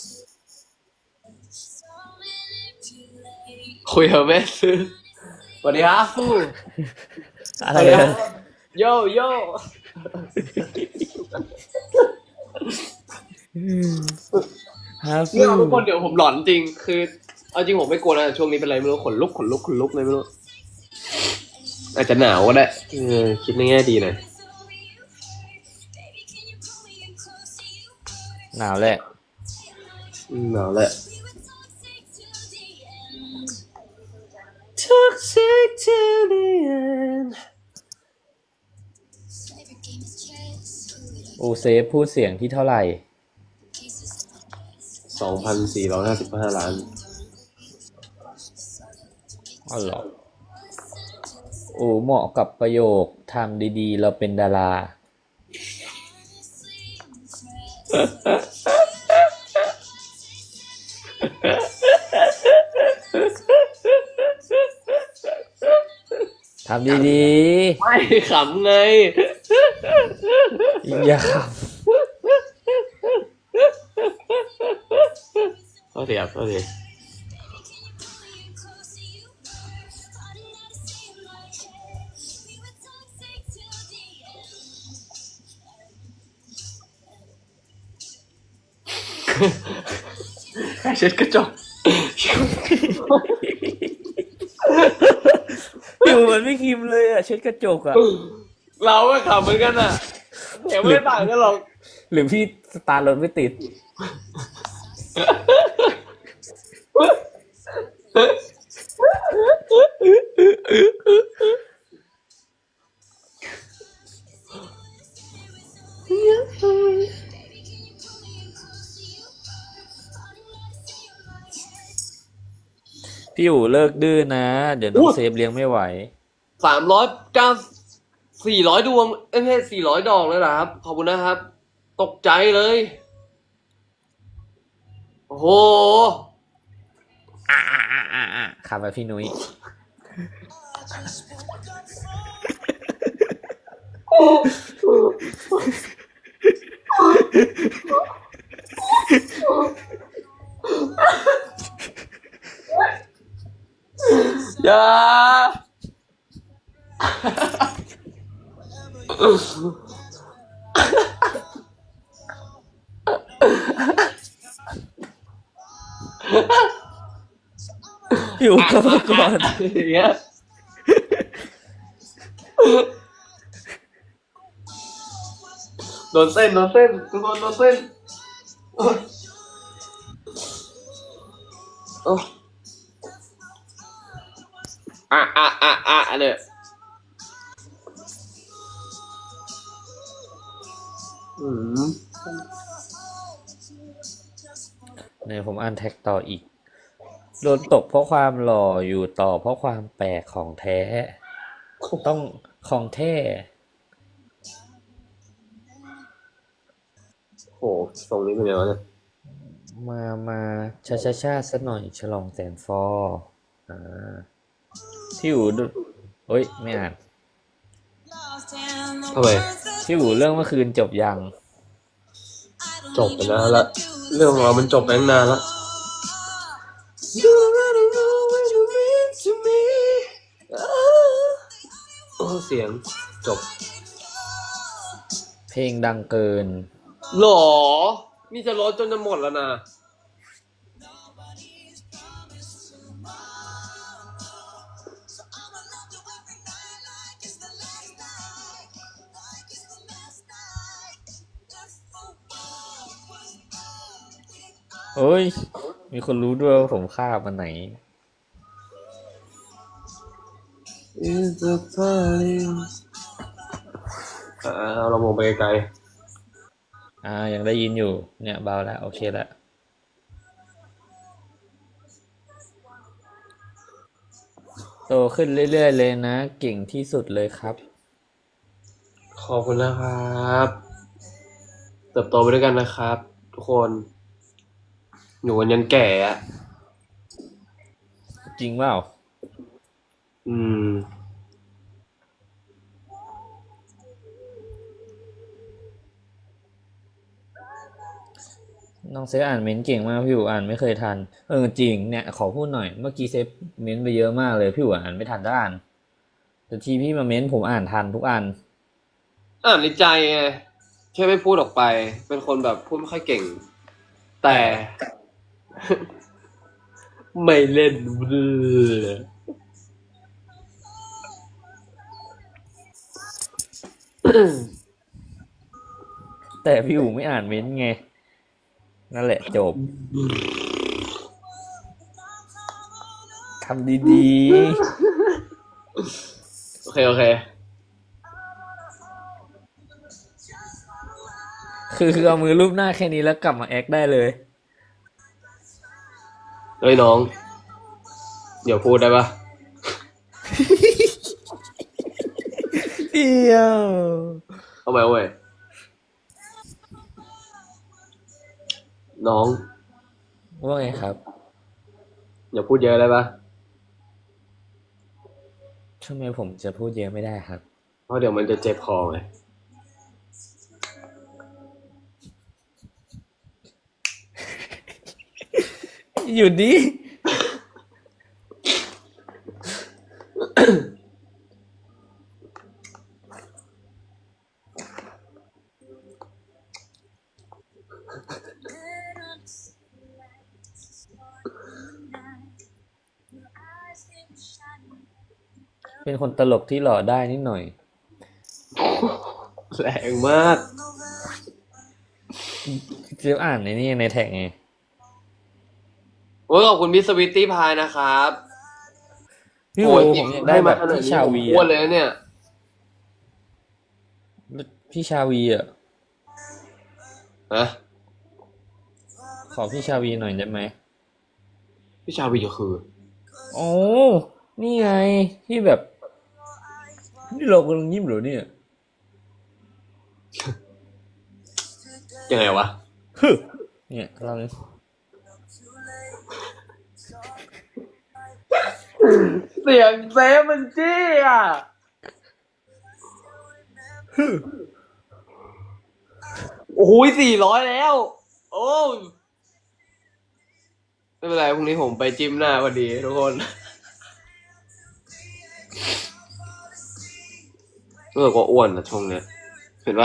คุยกับแม่ซื้อสวัสดีครับฟูอะไรนะโยโย่ฮาเนี่ยฟูทุกคนเดี๋ยวผมหลอนจริงคือเอาจริงผมไม่กลัวนะช่วงนี้เป็นไรไม่รู้ขนลุกขนลุกขนลุกเลยไม่รู้อาจจะหนาวก็ได้เออคิดในแง่ดีหน่อยหนาวแหละอืมหนาวแหละ Toxic to the end โอเซฟพูดเสียงที่เท่าไหร่สองพันสี่ร้อยห้าสิบห้าล้านอ๋อเหรอโอ้เหมาะกับประโยคทำดีๆเราเป็นดาราทำดีๆไม่ขำไงอย่าขเอาเดี๋ยวเอาเดี๋ยวเช็ดกระจกำอยู่มันไม่คิมเลยอ่ะเช็ดกระจกอ่ะเราก็ขำเหมือนกันอ่ะเสียงไม่ได้ต่างกันหรอกหรือพี่สตาร์ทรถไม่ติด พี่อยู่เลิกดื้อนะ เดี๋ยวน้องเซฟเลี้ยงไม่ไหวสามร้อยเก้าสี่ร้อยดวงเอ้ยไม่ใช่สี่ร้อยดอกเลยนะครับขอบคุณนะครับตกใจเลยโอ้โหอ่าอ่าอ่าอ่าอ่าขับไปพี่นุ้ยอย่าอยู่กับมาก่อนอย่างเงี้ยโดนเส้นโดนเส้นทุกคนโดนเส้นโอ้ยโอ้อ่ะอ่ะอ่ะอ่ะเนี่ยอืมเนี่ยผมอ่านแท็กต่ออีก โดนตกเพราะความหล่ออยู่ต่อเพราะความแปลกของแท้ ต้องของแท้โหทรงนี้เป็นไงวะเนี่ยมามาชาชาชาสักหน่อยฉลองแสนฟออ่าพี่อู๋ดูเฮ้ย ไม่อ่านทำไมพี่อู๋เรื่องเมื่อคืนจบยังจบไปนานละเรื่องของเรามันจบไปตั้งนานละโอ้เสียงจบเพลงดังเกินหรอนี่จะลดจนจะหมดแล้วนะเฮ้ย มีคนรู้ด้วยว่าผมฆ่ามันไหนอ่าเอาเรามองไปไกลอ่า ยังได้ยินอยู่ เนี่ยเบาแล้ว โอเคแล้ว โตขึ้นเรื่อยๆเลยนะ เก่งที่สุดเลยครับขอบคุณนะครับเติบโตไปด้วยกันนะครับ ทุกคนอยู่กันยันแก่อะจริงเปล่าอืมน้องเซฟอ่านเม้นต์เก่งมากพี่อู๋อ่านไม่เคยทันเออจริงเนี่ยขอพูดหน่อยเมื่อกี้เซฟเม้นต์ไปเยอะมากเลยพี่อู๋อ่านไม่ทันได้อ่านแต่ทีพี่มาเม้นต์ผมอ่านทันทุกอันอ่านในใจไงแค่ไม่พูดออกไปเป็นคนแบบพูดไม่ค่อยเก่งแต่ไม่เล่นเลยแต่พี่อู๋ไม่อ่านเม้นต์ไงนั่นแหละจบทำดีๆโอเคโอเคคือคือเอามือรูปหน้าแค่นี้แล้วกลับมาแอคได้เลยเฮ้ยน้องเดี๋ยวพูดได้ปะเดียวเอาไปเอาไปน้องว่าไงครับอย่าพูดเยอะได้ปะทำไมผมจะพูดเยอะไม่ได้ครับเพราะเดี๋ยวมันจะเจ็บคอไงหยุดดิเป็นคนตลกที่หล่อได้นิดหน่อยแรงมากเรียบอ่านในนี่ในแท็กไงโอ้ยขอบคุณพี่สวิตตี้พายนะครับพี่โอ้ผมอยากได้แบบพี่ชาวีอ้วนเลยเนี่ยพี่ชาวีอ่ะฮะขอพี่ชาวีหน่อยได้ไหมพี่ชาวีก็คือโอ้นี่ไงที่แบบนี่เรากำลังยิ้มเหรอเนี่ยยังไงวะฮึเนี่ยเราเสียงเซฟมันจี้อ่ะโอ้โหสี่ร้อยแล้วโอ้ไม่เป็นไรพรุ่งนี้ผมไปจิมหน้าพอดีทุกคนเออก็อ้วนนะช่วงเนี้ยเห็นปะ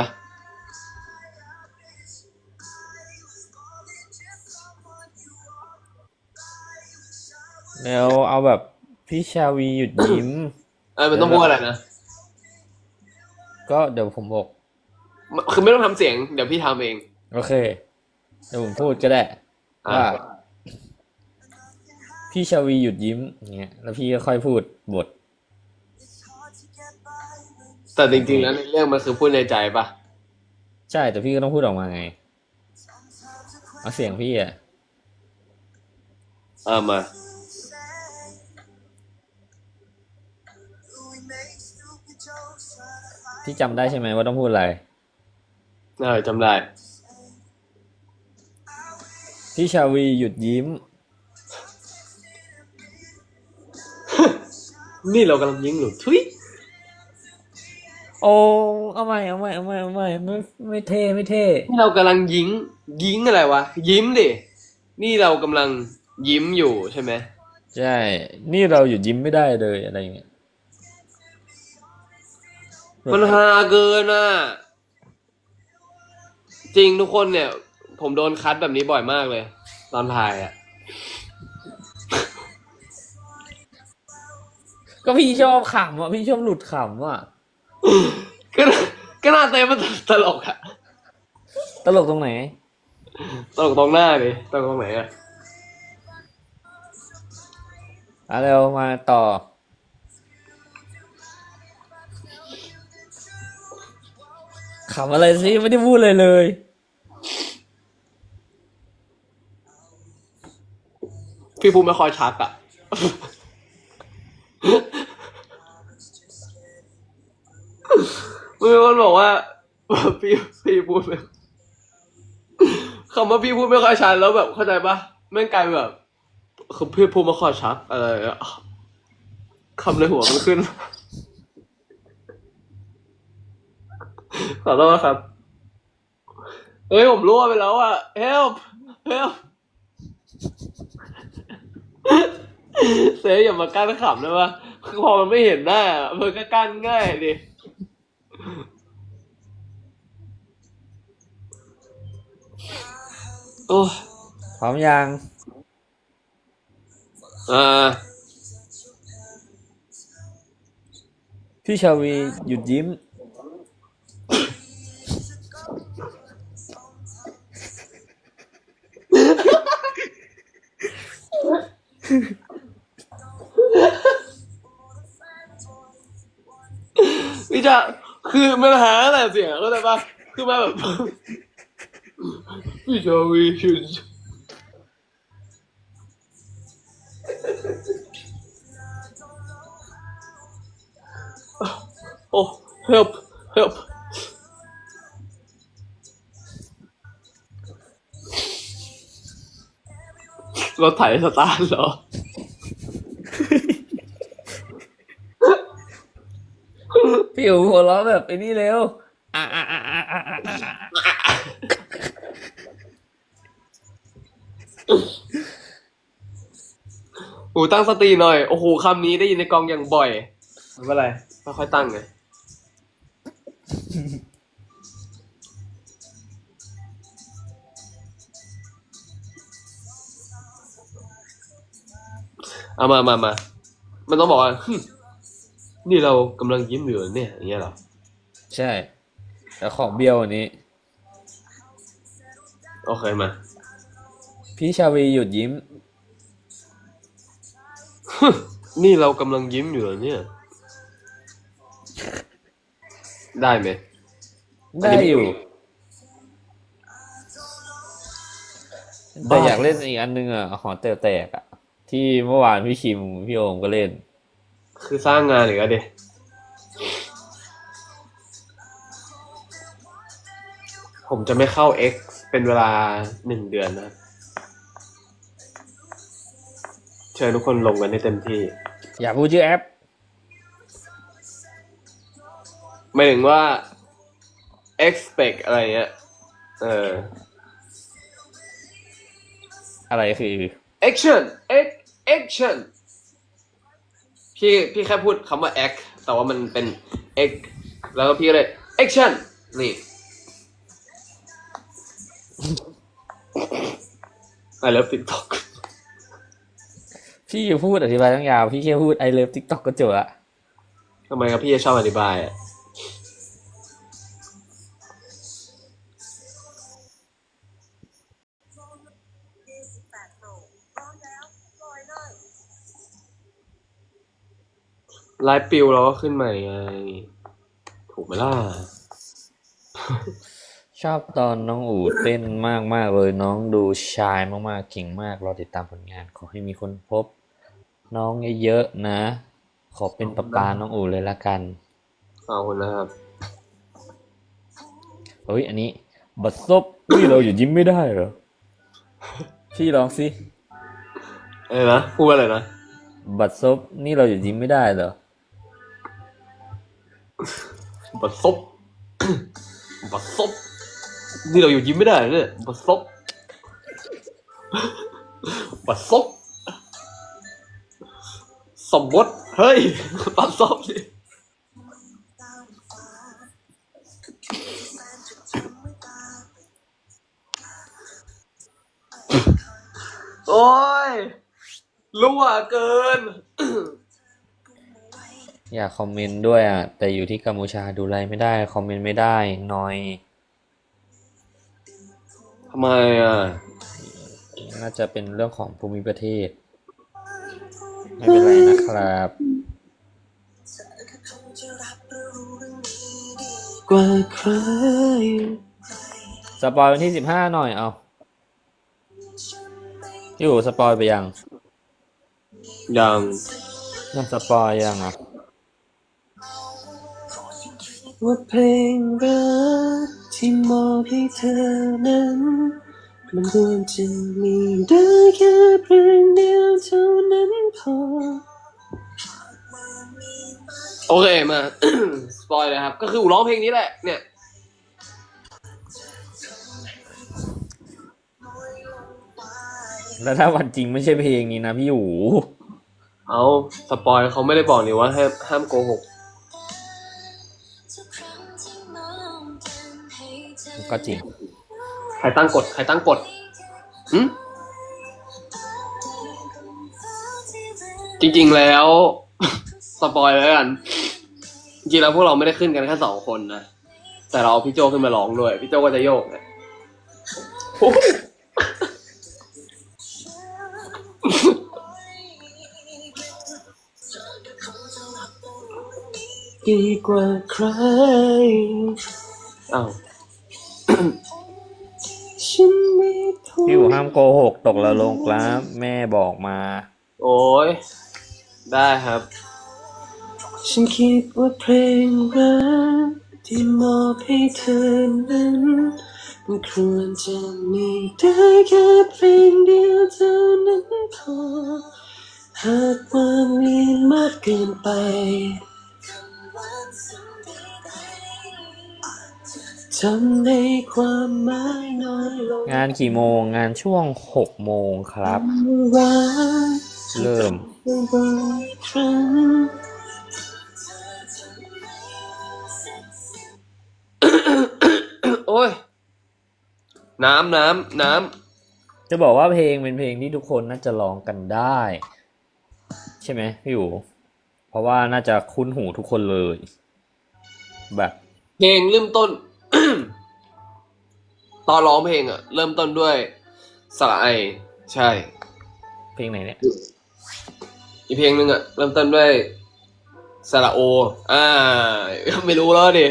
แล้วเอาแบบพี่ชาวีหยุดยิ้มเออมันต้องพูดอะไรนะก็เดี๋ยวผมบอกคือไม่ต้องทำเสียงเดี๋ยวพี่ทำเองโอเคเดี๋ยวผมพูดก็ได้ว่าพี่ชาวีหยุดยิ้มเงี้ยแล้วพี่ก็ค่อยพูดบทแต่จริงๆแล้วในเรื่องมันคือพูดในใจปะใช่แต่พี่ก็ต้องพูดออกมาไงเอาเสียงพี่อ่ะเออมาพี่จำได้ใช่ไหมว่าต้องพูดอะไรเออจำได้พี่ชาวีหยุดยิ้มนี่เรากำลังยิ้มหรือทุยโอ้เอาใหม่เอาใหม่เอาใหม่เอาใหม่ไม่ไม่เท่ไม่เท่นี่เรากำลังยิ้มยิ้มอะไรวะยิ้มดินี่เรากำลังยิ้มอยู่ใช่ไหมใช่นี่เราหยุดยิ้มไม่ได้เลยอะไรเงี้ยมันฮาเกินอ่ะจริงทุกคนเนี่ยผมโดนคัดแบบนี้บ่อยมากเลยตอนถ่ายอ่ะก็พี่ชอบขำอ่ะพี่ชอบหลุดขำอ่ะก็ก็น่าเต้มันตลกอะตลกตรงไหนตลกตรงหน้าดิตลกตรงไหนอะอ่ะเร็วมาต่อขำอะไรสิไม่ได้พูดเลยเลยพี่พูดไม่ค่อยชัดอะมีคนบอกว่าพี่พี่พูดไม่คำว่าพี่พูดไม่ค่อยชัดแล้วแบบเข้าใจปะแม่งกลายแบบคือพี่พูดไม่ค่อยชัดอะไรอะคำในหัวมันขึ้นขอโทษครับเฮ้ยผมรั่วไปแล้วอะ help help เซฟอย่ามากั้นขำได้ปะคือพอมันไม่เห็นหน้ามันก็กั้นง่ายดิโอ้พร้อมยังอ่าพี่ชาวีหยุดยิ้มพี่จะคือมันหาอะไรเสียงเข้าใจปะคือมาแบบพี่ชาวีชุดโอ้ help help รถไถสตาร์ทเหรอพี่อู๋หัวเราะแบบไอ้นี่เร็วอ่ะอ่ะอ่ะอ่ะอ่ะอ่ะโอ้ตั้งสติหน่อยโอ้โหคำนี้ได้ยินในกองอย่างบ่อยไม่เป็นไรค่อยๆตั้งไงเอามามามามันต้องบอกว่านี่เรากำลังยิ้มอยู่เนี่ยอย่างเงี้ยเหรอใช่แต่ของเบี้ยวอันนี้โอเคมาพี่ชาวีหยุดยิ้มนี่เรากำลังยิ้มอยู่เนี่ยได้ไหมได้อยู่แต่อยากเล่นอีกอันนึงอ่ะหอแตกแตกอ่ะที่เมื่อวานพี่คิมพี่โอมก็เล่นคือสร้างงานหรืออะไรผมจะไม่เข้า X เป็นเวลาหนึ่งเดือนนะเชิญทุกคนลงกันให้เต็มที่อยากพูดชื่อแอปไม่ถึงว่า expect อะไรเงี้ยเอออะไรคือ action x action พี่พี่แค่พูดคำว่า act แต่ว่ามันเป็น x แล้วก็พี่ก็เลย action นี่ I love TikTok พี่พูดอธิบายตั้งยาวพี่แค่พูด I love TikTok ก็จบละทำไมครับพี่จะชอบอธิบายอ่ะไลฟ์ปิวเราก็ขึ้นใหม่ไงถูกไหมล่ะชอบตอนน้องอู๋เต้นมากมากเลยน้องดูชายมากๆเก่งมากรอติดตามผลงานขอให้มีคนพบน้องเยอะๆนะขอเป็นปะปาน้องอู๋เลยละกันขอบคุณนะครับเฮ้ยอันนี้บัดซบนี่เราอยู่ยิ้มไม่ได้เหรอพี่ลองสิเอ้ยนะพูดอะไรนะบัดซบนี่เราอยู่ยิ้มไม่ได้เหรอบัดซบบัดซบนี่เราอยู่ยิ้มไม่ได้เนี่ยบัดซบบัดซบสมมติเฮ้ยบัดซบดิโอ้ยรั่วเกินอยากคอมเมนต์ด้วยอ่ะแต่อยู่ที่กัมพูชาดูไลฟ์ไม่ได้คอมเมนต์ไม่ได้น้อยทำไมอ่ะน่าจะเป็นเรื่องของภูมิประเทศไม่เป็นไรนะครับกว่าใครสปอยวันที่สิบห้าหน่อยเอาอยู่สปอยไปยังยังยังสปอยยังอ่ะว่าเพลงรักที่มอบให้เธอนั้นมันควรจะมีได้แค่เพียงเดียวเท่านั้นพอโอเคมา สปอยเลยครับก็คือร้องเพลงนี้แหละเนี่ยแล้วถ้าวันจริงไม่ใช่เพลงนี้นะพี่อู๋เอาสปอยเขาไม่ได้บอกนี่ว่าห้ามห้ามโกหกก็จริงใครตั้งกฎใครตั้งกฎหืมจริงๆแล้ว สปอยแล้วกันจริงๆแล้วพวกเราไม่ได้ขึ้นกันแค่สองคนนะแต่เราเอาพี่โจขึ้นมาร้องด้วยพี่โจก็จะโยกเนี่ยดีกว่าใครอ้าวพี่อู๋ห้ามโกหกตกละลงกราฟแม่บอกมาโอ้ยได้ครับฉันคิดว่าเพลงรักที่มอบให้เธอนั้นมันควรจะมีได้แค่เพลงเดียวเท่านั้นพอหากว่ามีมากเกินไปทำให้ความหมายน้อยลงงานกี่โมงงานช่วงหกโมงครับเริ่มโอ้ยน้ำน้ำน้ำจะบอกว่าเพลงเป็นเพลงที่ทุกคนน่าจะร้องกันได้ใช่ไหมพี่อู๋เพราะว่าน่าจะคุ้นหูทุกคนเลยแบบเพลงเริ่มต้น ตอนร้องเพลงอ่ะเริ่มต้นด้วยสระไอใช่เพลงไหนเนี่ยอีกเพลงนึงอ่ะเริ่มต้นด้วยสระโออ่าไม่รู้แล้วดิ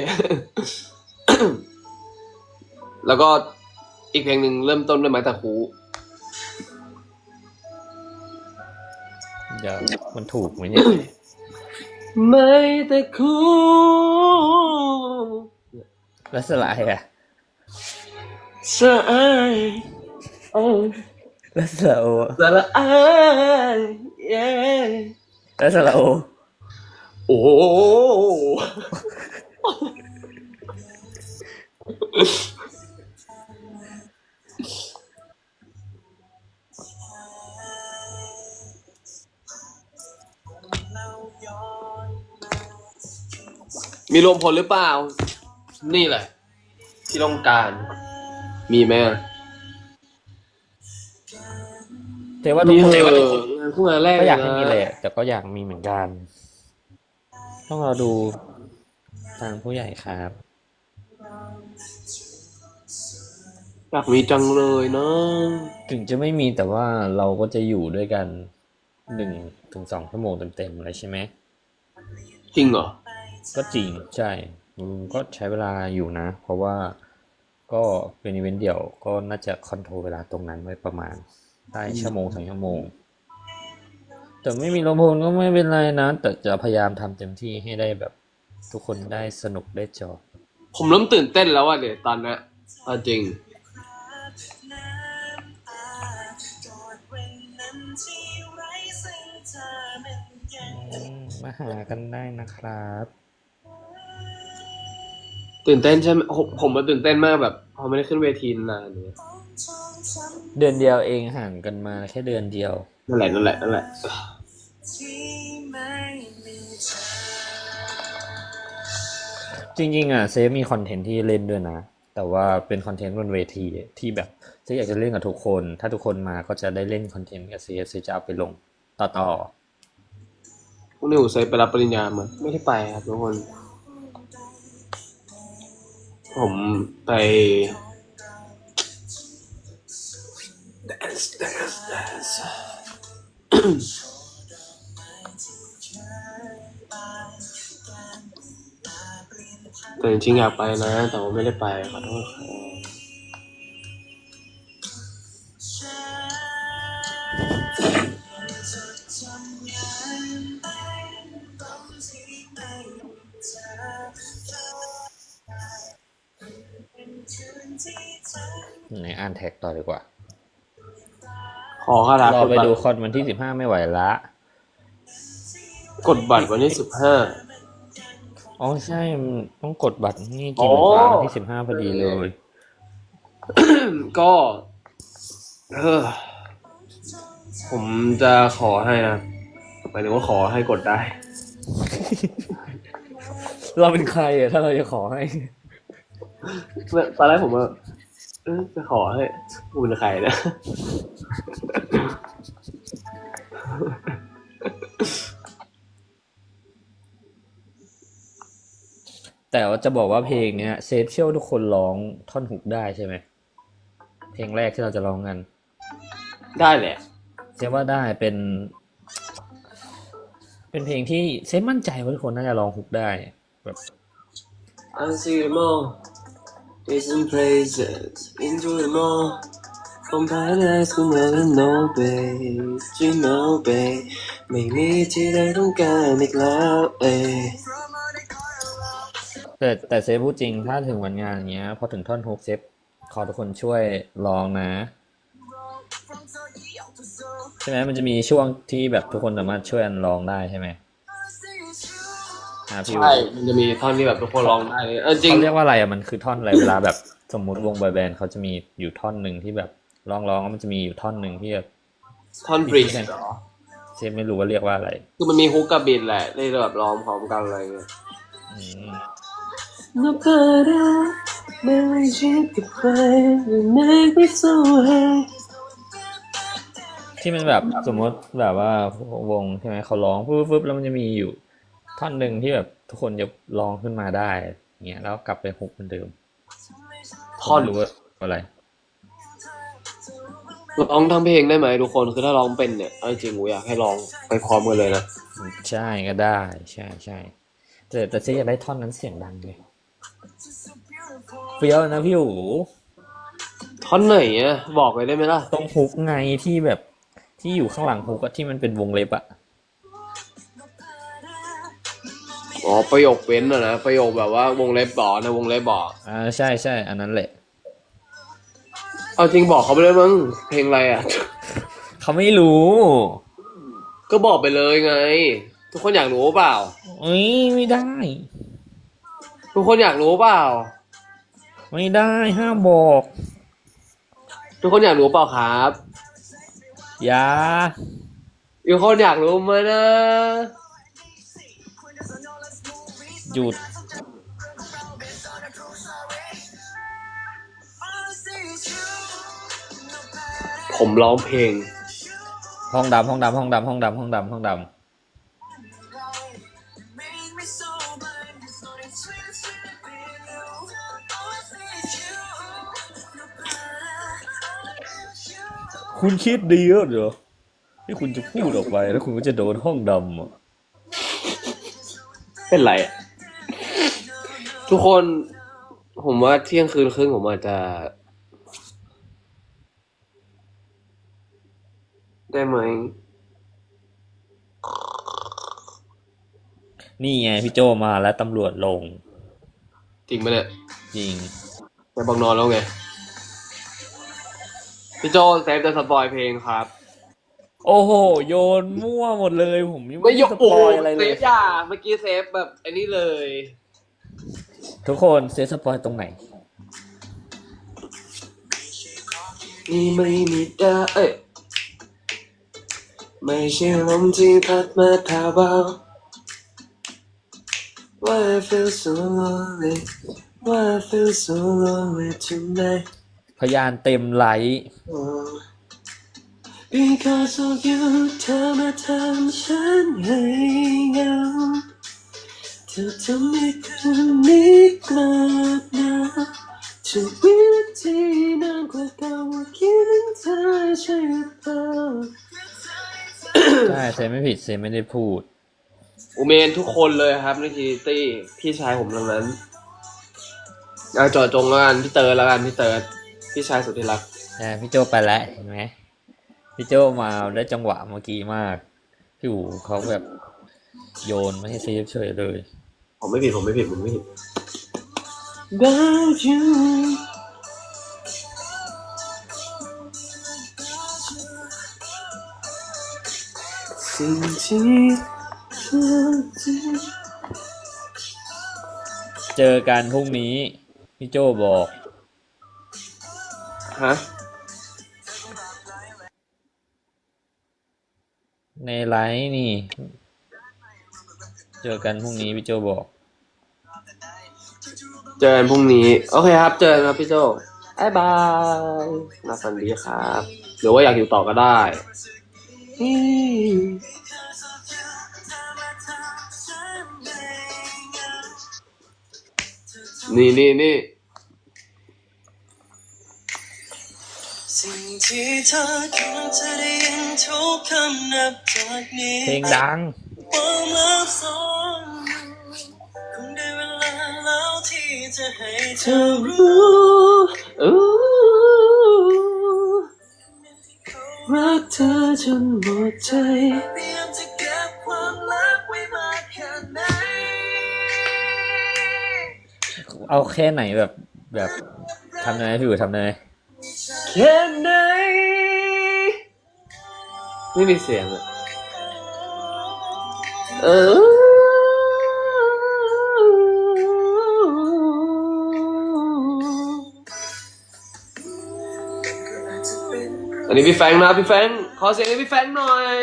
แล้วก็อีกเพลงหนึ่งเริ่มต้นด้วยไม้ตะคูเดี๋ยวมันถูกไหมเนี่ยไม้ตะคูแล้วสระไออ่ะสระไอโอ้แล้วสระโอสระไอเย้แล้วสระโอโอ้มีรวมผลหรือเปล่านี่แหละที่ต้องการมีไหมแต่ว่าทุกคนงานคู่งานแรกก็อยากให้มีแหละแต่ก็อยากมีเหมือนกันต้องรอดูทางผู้ใหญ่ครับอยากมีจังเลยเนาะถึงจะไม่มีแต่ว่าเราก็จะอยู่ด้วยกันหนึ่งถึงสองชั่วโมงเต็มๆเลยใช่ไหมจริงเหรอก็จริงใช่ก็ใช้เวลาอยู่นะเพราะว่าก็เป็นอีเวนต์เดี่ยวก็น่าจะคอนโทรลเวลาตรงนั้นไว้ประมาณได้ชั่วโมงสองชั่วโมงแต่ไม่มีลมพลก็ไม่เป็นไรนะแต่จะพยายามทำเต็มที่ให้ได้แบบทุกคนได้สนุกได้จอยผมเริ่มตื่นเต้นแล้วอ่ะเดี๋ยวตอนนี้จริงมาหากันได้นะครับตื่นเต้นใช่ไหมผมผมมาตื่นเต้นมากแบบพอไม่ได้ขึ้นเวทีนานเลยเดือนเดียวเองห่างกันมาแค่เดือนเดียวนั่นแหละนั่นแหละนั่นแหละจริงๆอ่ะเซฟมีคอนเทนต์ที่เล่นด้วยนะแต่ว่าเป็นคอนเทนต์บนเวทีที่แบบเซฟอยากจะเล่นกับทุกคนถ้าทุกคนมาก็จะได้เล่นคอนเทนต์กับเซฟเซฟจะเอาไปลงต่อต่อพวกนี้ผมเซฟไปรับปริญญาเหมือนไม่ได้ไปครับทุกคนผมไป dance dance dance แต่จริงๆอยากไปนะแต่ว่าไม่ได้ไปขอโทษครับไหนอ่านแท็กต่อดีกว่าขอคาถารอกดไปบัตดูรคอนวันที่สิบห้าไม่ไหวละกดบัตรวันที่สิบห้าอ๋อใช่มันต้องกดบัตรนี่อ๋กี่อโมงกว่าวันที่สิบห้าพอดีเลยก็เออผมจะขอให้นะหมายถึงว่าขอให้กดได้เราเป็นใครอ่ะถ้าเราจะขอให้ตอนแรกผมว่าเออจะขอให้คุณเป็นใครนะแต่ว่าจะบอกว่าเพลงเนี้ยเซฟเชื่อว่าทุกคนร้องท่อนฮุกได้ใช่ไหมเพลงแรกที่เราจะร้องกันได้แหละเซฟว่าได้เป็น เป็นเพลงที่เซฟมั่นใจว่าทุกคนน่าจะร้องฮุกได้แบบ I see them all different places into them all from paradise to no babe you know babe ไม่มีที่ใดต้องการอีกแล้วเอ้ยแต่แต่เซฟพูดจริงถ้าถึงวันงานอย่างเงี้ยพอถึงท่อนฮุกเซฟขอทุกคนช่วยร้องนะใช่ไหมมันจะมีช่วงที่แบบทุกคนสามารถช่วยกันร้องได้ใช่ไหมอ่าพี่ใช่มันจะมีท่อนที่แบบทุกคนร้องได้เลยเออจริงเขาเรียกว่าอะไรอ่ะมันคือท่อนอะไรเวลาแบบสมมุติวงบอยแบนด์เขาจะมีอยู่ท่อนหนึ่งที่แบบร้องร้องแล้วมันจะมีอยู่ท่อนหนึ่งที่แบบท่อนบริดจ์เซฟไม่รู้ว่าเรียกว่าอะไรคือมันมีฮุกกับบีทแหละที่แบบร้องพร้อมกันอะไรเงี้ยอืม No better, magic could play, you make me so high. ที่มันแบบสมมติแบบว่าวงใช่ไหมเขาร้องปุ๊บปุ๊บแล้วมันจะมีอยู่ท่อนหนึ่งที่แบบทุกคนจะร้องขึ้นมาได้เงี้ยแล้วกลับไปฮุกเหมือนเดิมท่อนไม่รู้ว่าอะไรร้องทั้งเพลงได้ไหมทุกคนคือถ้าร้องเป็นเนี่ยเอาจริงๆกูอยากให้ร้องไปพร้อมกันเลยนะใช่ก็ได้ใช่ใช่แต่แต่เจ๊อยากได้ท่อนนั้นเสียงดังเลยเฟี้ยวนะพี่หูท่อนไหนอ่ะบอกเลยได้ไหมล่ะตรงฮุกไงที่แบบที่อยู่ข้างหลังฮุกอะที่มันเป็นวงเล็บอะอ๋อประโยคเว้นอะนะประโยคแบบว่าวงเล็บบ่อนะวงเล็บบ่ออ่าใช่ใช่อันนั้นแหละเอาจริงบอกเขาไปเลยมั้งเพลงอะไรอ่ะเขาไม่รู้ก็บอกไปเลยไง ทุกคนอยากรู้เปล่าเอ้ยไม่ได้ทุกคนอยากรู้เปล่าไม่ได้ห้ามบอกทุกคนอยากรู้เปล่าครับอย่าทุกคนอยากรู้ไหมนะหยุดผมร้องเพลงห้องดำห้องดำห้องดำห้องดำห้องดำห้องดำคุณคิดดีเหรอที่คุณจะพูดออกไปแล้วคุณก็จะโดนห้องดำอ่ะเป็นไรอ่ะ ทุกคนผมว่าเที่ยงคืนครึ่งผมอาจจะ ได้ไหมนี่ไงพี่โจมาแล้วตำรวจลงจริงไหมเนี่ยจริงแต่บอกนอนแล้วไง พี่โจเซฟจะสปอยเพลงครับโอ้โหโยนมั่วหมดเลยผมยังไม่ไม่ยได้กสโอ้ปอยอะไรเซเลยฟอย่าเมื่อกี้เซฟแบบไอ้นี่เลยทุกคนเซฟสปอยตรงไหนนี่ไม่มีดาเอ้ยไม่ใช่ลมที่พัดมาผ่าเบา Why I feel so lonely Why I feel so lonely tonight พยานเต็มไลท์ oh. Because of you เธอมาทำฉันให้เหงาเธอทำให้คืนนี้กลับมาชีวิตที่นานกว่าเก่าคิดถึงเธอใช่หรือเปล่าใช่เซฟไม่ผิดเซฟไม่ได้พูดอุเมนทุกคนเลยครับในทีตี้พี่ชายผมทั้งนั้นเอาจอจงแล้วกันพี่เติร์ดแล้วกันพี่เติร์ดพี่ชายสุดที่รักใช่พี่โจไปแล้วเห็นไหมพี่โจมาได้จังหวะเมื่อกี้มากพี่อู๋เขาแบบโยนไม่ให้เซฟเฉยเลยผมไม่ผิดผมไม่ผิดผมไม่ผิด About you สิ่งที่เจอกันพรุ่งนี้พี่โจบอกฮะในไลน์นี่เจอกันพรุ่งนี้พี่โจบอกเจอกันพรุ่งนี้โอเคครับเจอกันครับพี่โจบ๊ายบายน่าฝันดีครับหรือว่าอยากอยู่ต่อก็ได้นี่นี่นี่เพลงดังเธอรู้รักเธอจนหมดใจเอาแค่ไหนแบบแบบทำยังไงพี่อยู่ทำยังไงแค่ไหนไม่มีเสียงเลยเอออันนี้พี่แฟงนะพี่แฟงขอเสียงให้พี่แฟงหน่อย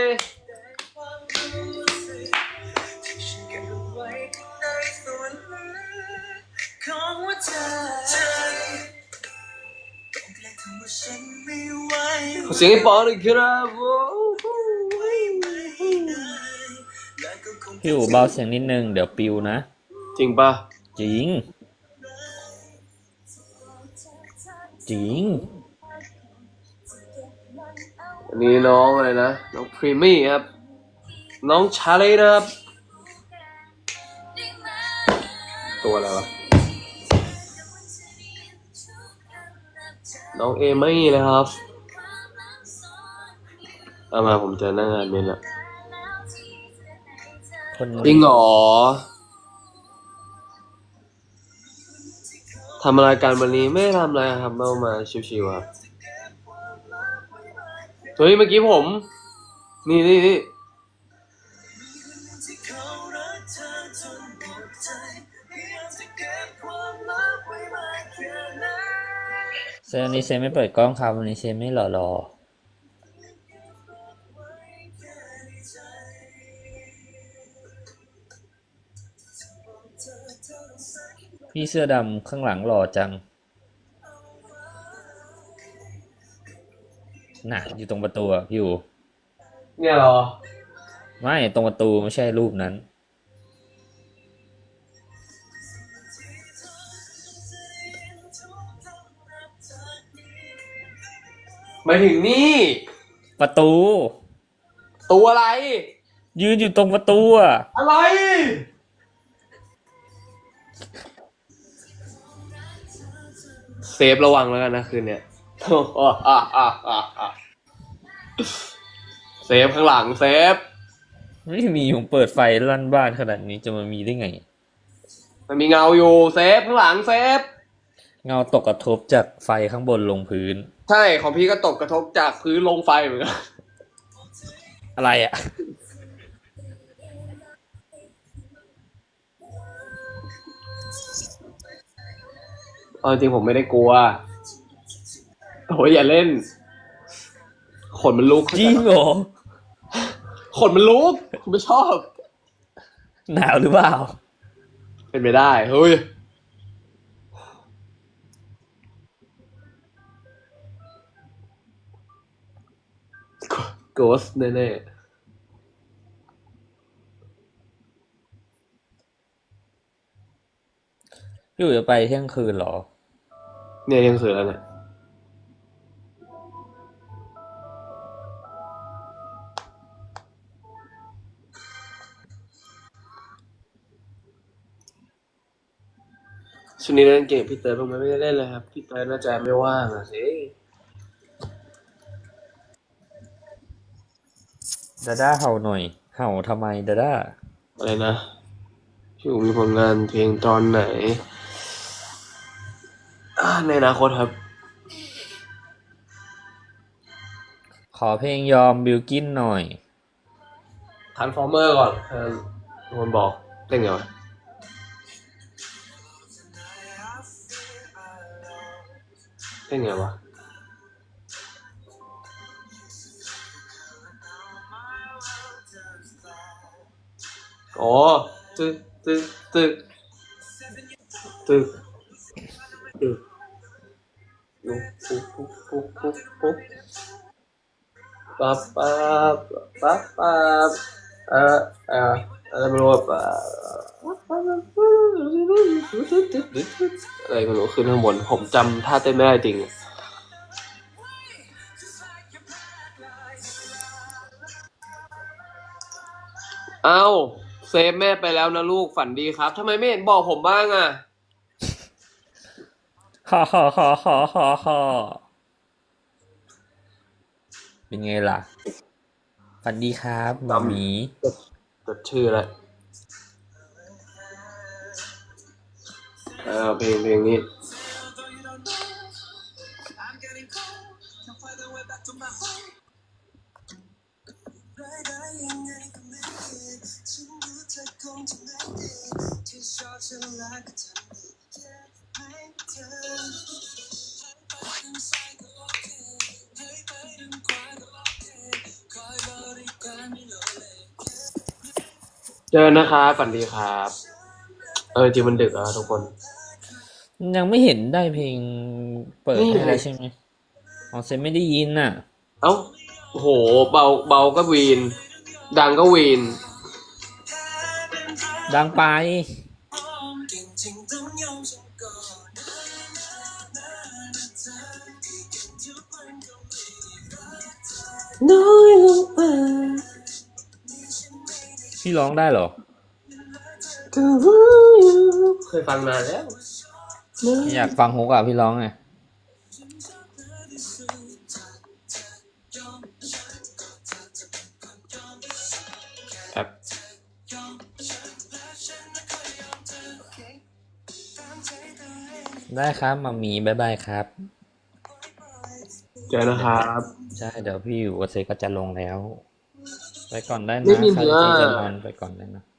ขอเสียงให้ปอหน่อยครับพี่อยู่เบาเสียงนิดนึงเดี๋ยวปิวนะจริงป่ะจริงจริงอันนี้น้องอะไรนะน้องพรีมี่ครับน้องชาลีนะครับตัวอะไรวะน้องเอมี่นะครับเอามาผมจะนั่งงานเมนละจริงเหรอทำอะไรกันวันนี้ไม่ทำอะไรครับเรามาชิวๆครับเฮ้ยเมื่อกี้ผมนี่นี่นี่เซนนี้เซนไม่เปิดกล้องครับวันนี้เซนไม่หล่อหล่อพี่เสื้อดำข้างหลังหล่อจังน่ะอยู่ตรงประตูอ่ะพี่อยู่เนี่ยหรอไม่ตรงประตูไม่ใช่รูปนั้นหมายถึงนี่ประตูตัวอะไรยืนอยู่ตรงประตูอ่ะอะไรเซฟระวังแล้วกันนะคืนเนี้ยเซฟข้างหลังเซฟไม่มีผมเปิดไฟลั่นบ้านขนาดนี้จะมามีได้ไงมันมีเงาอยู่เซฟข้างหลังเซฟเงาตกกระทบจากไฟข้างบนลงพื้นใช่ของพี่ก็ตกกระทบจากพื้นลงไฟเหมือนกันอะไรอ่ะเอาจริงผมไม่ได้กลัวโอ้ยอย่าเล่นขนมันลุกจริงเหรอขนมันลุกผมไม่ชอบหนาวหรือเปล่าเป็นไปได้เฮ้ยโกสแน่ๆพี่อยู่จะไปเที่ยงคืนเหรอเนี่ยเที่ยงคืนแล้วเนี่ยช่วงนี้เล่นเกมพี่เติร์ดผมไม่ได้เล่นเลยครับพี่เติร์ดน่าจะไม่ว่างอ่ะสิดาด้าเห่าหน่อยเห่าทำไมดาด้าอะไรนะพี่อู๋มีผลงานเพลงตอนไหนในอนาคตครับขอเพลงยอมบิลกินหน่อยทรานส์ฟอร์เมอร์ก่อนเออคนบอกเล่นไงวะเล่นไงวะอ๋อตึกตึกตึกตึกตึกปุ๊บปุ๊บปุ๊บปุ๊บปุ๊บปุ๊บปั๊บปั๊บปั๊บปั๊บเอ่อเอ่ออะไรไม่รู้ว่าอะไรไม่รู้ขึ้นข้างบนผมจำท่าเต้นไม่ได้จริงเอ้าเซฟแม่ไปแล้วนะลูกฝันดีครับทำไมไม่เห็นบอกผมบ้างอ่ะฮ่าฮ่าฮ่าฮ่าฮ่าฮ่าเป็นไงล่ะฝันดีครับหมามีจดชื่อแล้วเออเพลงเพลงนี้เจอนะครับฝันดีครับเออจริงมันดึกอ่ะทุกคนยังไม่เห็นได้เพลงเปิดให้เลยใช่ไหมอ๋อเซนไม่ได้ยินน่ะเอ้าโหเบาเบาก็วีนดังก็วีนดังไปน้อยลงไปพี่ร้องได้เหรอเคยฟังนานแล้วอยากฟังฮุกอ่ะพี่ร้องไงแอปได้ครับมามีบ๊ายบายครับเจอนะครับใช่เดี๋ยวพี่อยู่กับเซก็จะลงแล้วไปก่อนได้นะใครที่จะนอนไปก่อนได้นะ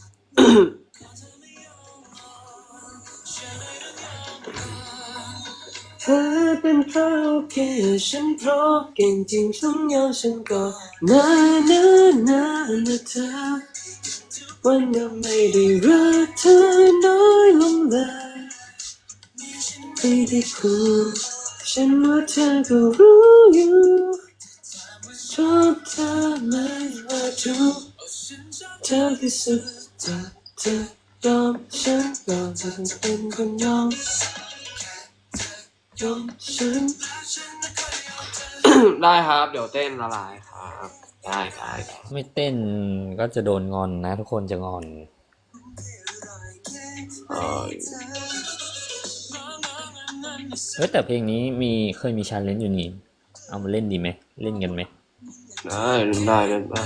เธอเป็นเพราะโอเคฉันเพราะเก่งจริงทุกอย่างฉันก็นานานานาเธอวันยังไม่ได้รักเธอน้อยลงเลยไม่ได้คุยฉันว่าเธอก็รู้อยู่ชอบเธอไม่ว่าทุกเธอที่สุดเธอเธอยอมฉันก็จะเป็นคนยอมยอมฉันได้ครับเดี๋ยวเต้นละลายครับได้ได้ไม่เต้นก็จะโดนงอนนะทุกคนจะงอนเออเฮ้ยแต่เพลงนี้มีเคยมีชาเลนจ์อยู่นี่เอามาเล่นดีไหมเล่นกันไหมได้เล่นได้เล่นได้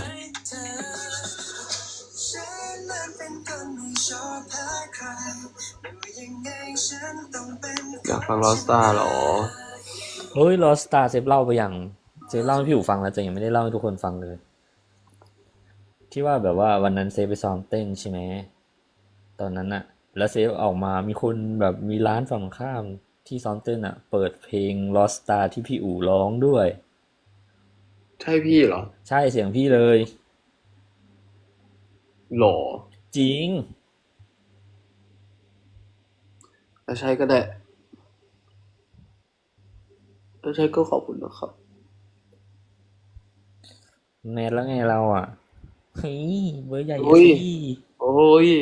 อยากฟังลอสตาร์หรอเฮ้ยลอสตาร์เซฟเล่าไปอย่างเซฟเล่าให้พี่อู๋ฟังแล้วแต่ยังไม่ได้เล่าให้ทุกคนฟังเลยที่ว่าแบบว่าวันนั้นเซฟไปซ้อมเต้นใช่ไหมตอนนั้นอะแล้วเซฟออกมามีคนแบบมีร้านฝั่งข้ามที่ซ้อมเต้นอะเปิดเพลง Lost Star ที่พี่อู๋ร้องด้วยใช่พี่เหรอใช่เสียงพี่เลยหล่อจริงถ้าใช่ก็ได้ถ้าใช่ก็ขอบคุณนะครับแมทแล้วไงเราอ่ะเฮ้ยเบอร์ใหญ่สิโอ้ย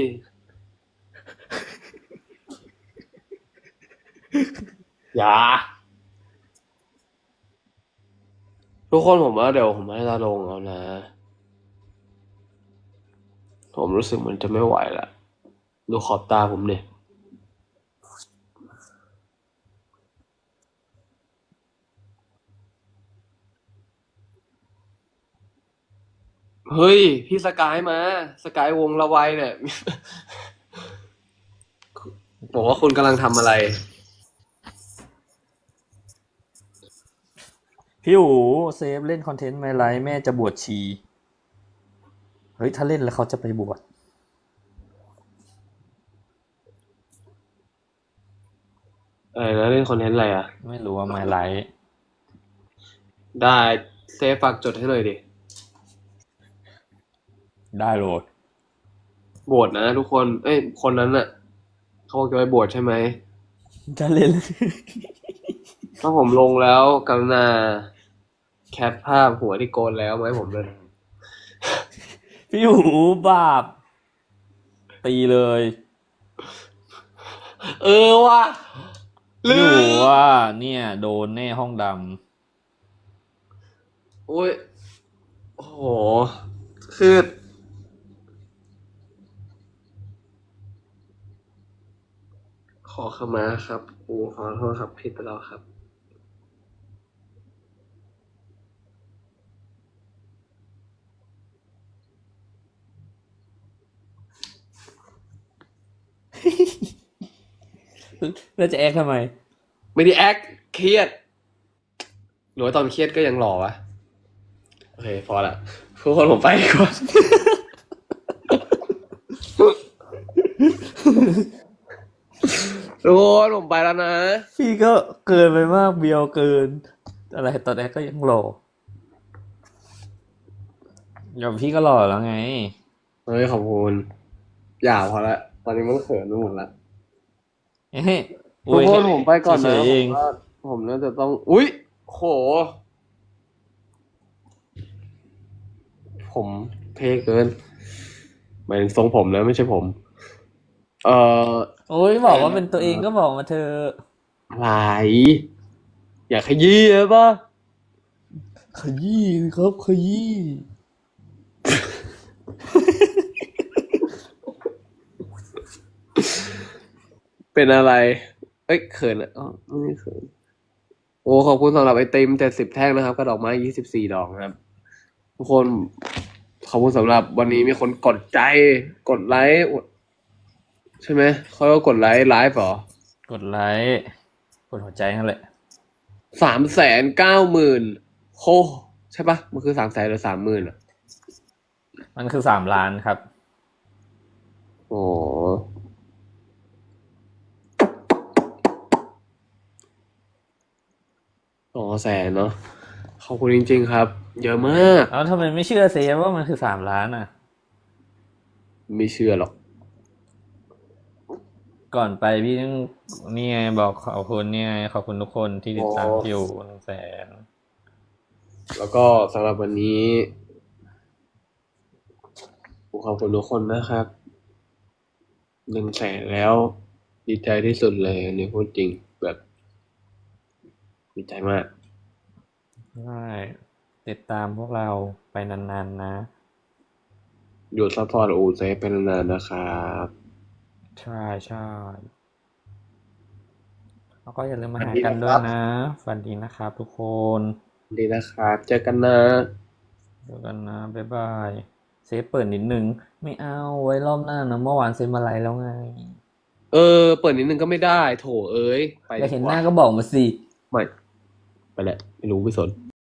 อย่าทุกคนผมว่าเดี๋ยวผมให้ตาลงแล้วนะผมรู้สึกมันจะไม่ไหวละดูขอบตาผมเนี่ยเฮ้ยพี่สกายมาสกายวงละไวเนี่ยบอกว่าคุณกำลังทำอะไรพี่อู๋เซฟเล่นคอนเทนต์ไม่ไรแม่จะบวชชีเฮ้ยถ้าเล่นแล้วเขาจะไปบวชอะไรนะเล่นคอนเทนต์อะไรอ่ะไม่รู้ว่าไม่ไลฟ์ได้เซฟฝากจดให้หน่อยดิได้โหลดบวชนะทุกคน เอ้ยคนนั้นน่ะเขาบอกจะไปบวชใช่ไหมจะเล่นถ้าผมลงแล้วกรุณาแคปภาพหัวที่โกนแล้วมาให้ผมเลยพี่หูบาป ตีเลยเออว่ะลืพี่หูมว่า เนี่ย โดนแน่ห้องดโอ้ยโอ้โหคือขอขมาครับโอ้ขอโทษครับผิดไปแล้วครับำแล้วจะแอคทำไมไม่ได้แอคเครียดหรือว่าตอนเครียดก็ยังหล่อวะโอเคพอละทุกคนผมไปก่อน ทุกคนผมไปแล้วนะพี่ก็เกินไปมากเบียวเกิน อะไรตอนแรกก็ยังหล่ออย่างพี่ก็หล่อแล้วไงเฮ้ยขอบคุณอย่าพอละตอนนี้มันเขินไปหมดละเฮ้ยทุกคนผมไปก่อนเฉนะยๆเองผมว่าผมน่าจะต้อง อุ้ยโห ผมเท่เกินหมายถึงทรงผมนะไม่ใช่ผม เอ่อโอ้ยบอกว่าเป็นตัวเองก็บอกมาเธออะไรอย่าขยี้เลยป่ะขยี้ครับขยี้เป็นอะไร เอ้ยเขินอ่ะอ๋อไม่ได้เขินโอ้ขอบคุณสำหรับไอติมเจ็ดสิบแท่งนะครับกระดอกไม้ยี่สิบสี่ดอกนะครับ ทุกคนขอบคุณสำหรับวันนี้มีคนกดใจ กดไลค์ใช่ไหมเขาก็กดไลค์ไลฟ์เหรอกดไลค์กดหัวใจนั่นแหละสามแสนเก้าหมื่นโคใช่ปะมันคือสามแสนหรือสามหมื่นอ่ะมันคือสามล้านครับโอ้สองแสนเนาะขอบคุณจริงๆครับ เยอะมากแล้วทำไมไม่เชื่อเซฟว่ามันคือสามล้านอ่ะไม่เชื่อหรอกก่อนไปพี่ต้องนี่ไงบอกขอบคุณนี่ไงขอบคุณทุกคนที่ติดตามพี่อยู่หนึ่งแสนแล้วก็สำหรับวันนี้ผมขอบคุณทุกคนนะครับหนึ่งแสนแล้ว ดีใจที่สุดเลยอันนี้พูดจริงแบบดีใจมากใช่ติดตามพวกเราไปนานๆนะอยู่ซัพพอร์ตอูเซฟเป็นนานๆนะครับใช่ใช่แล้วก็อย่าลืมมาหากันด้วยนะฝันดีนะครับทุกคนดีนะครับเจอกันนะเจอกันนะบ๊ายบายเซฟเปิดนิดนึงไม่เอาไว้รอบหน้านะเมื่อวานเซฟมาไลฟ์แล้วไงเออ เปิดนิดนึงก็ไม่ได้ โถเอ้ยไปอยากเห็นดีหกว่าน้าก็บอกมาสิไม่ไปแหละไม่รู้ไม่สน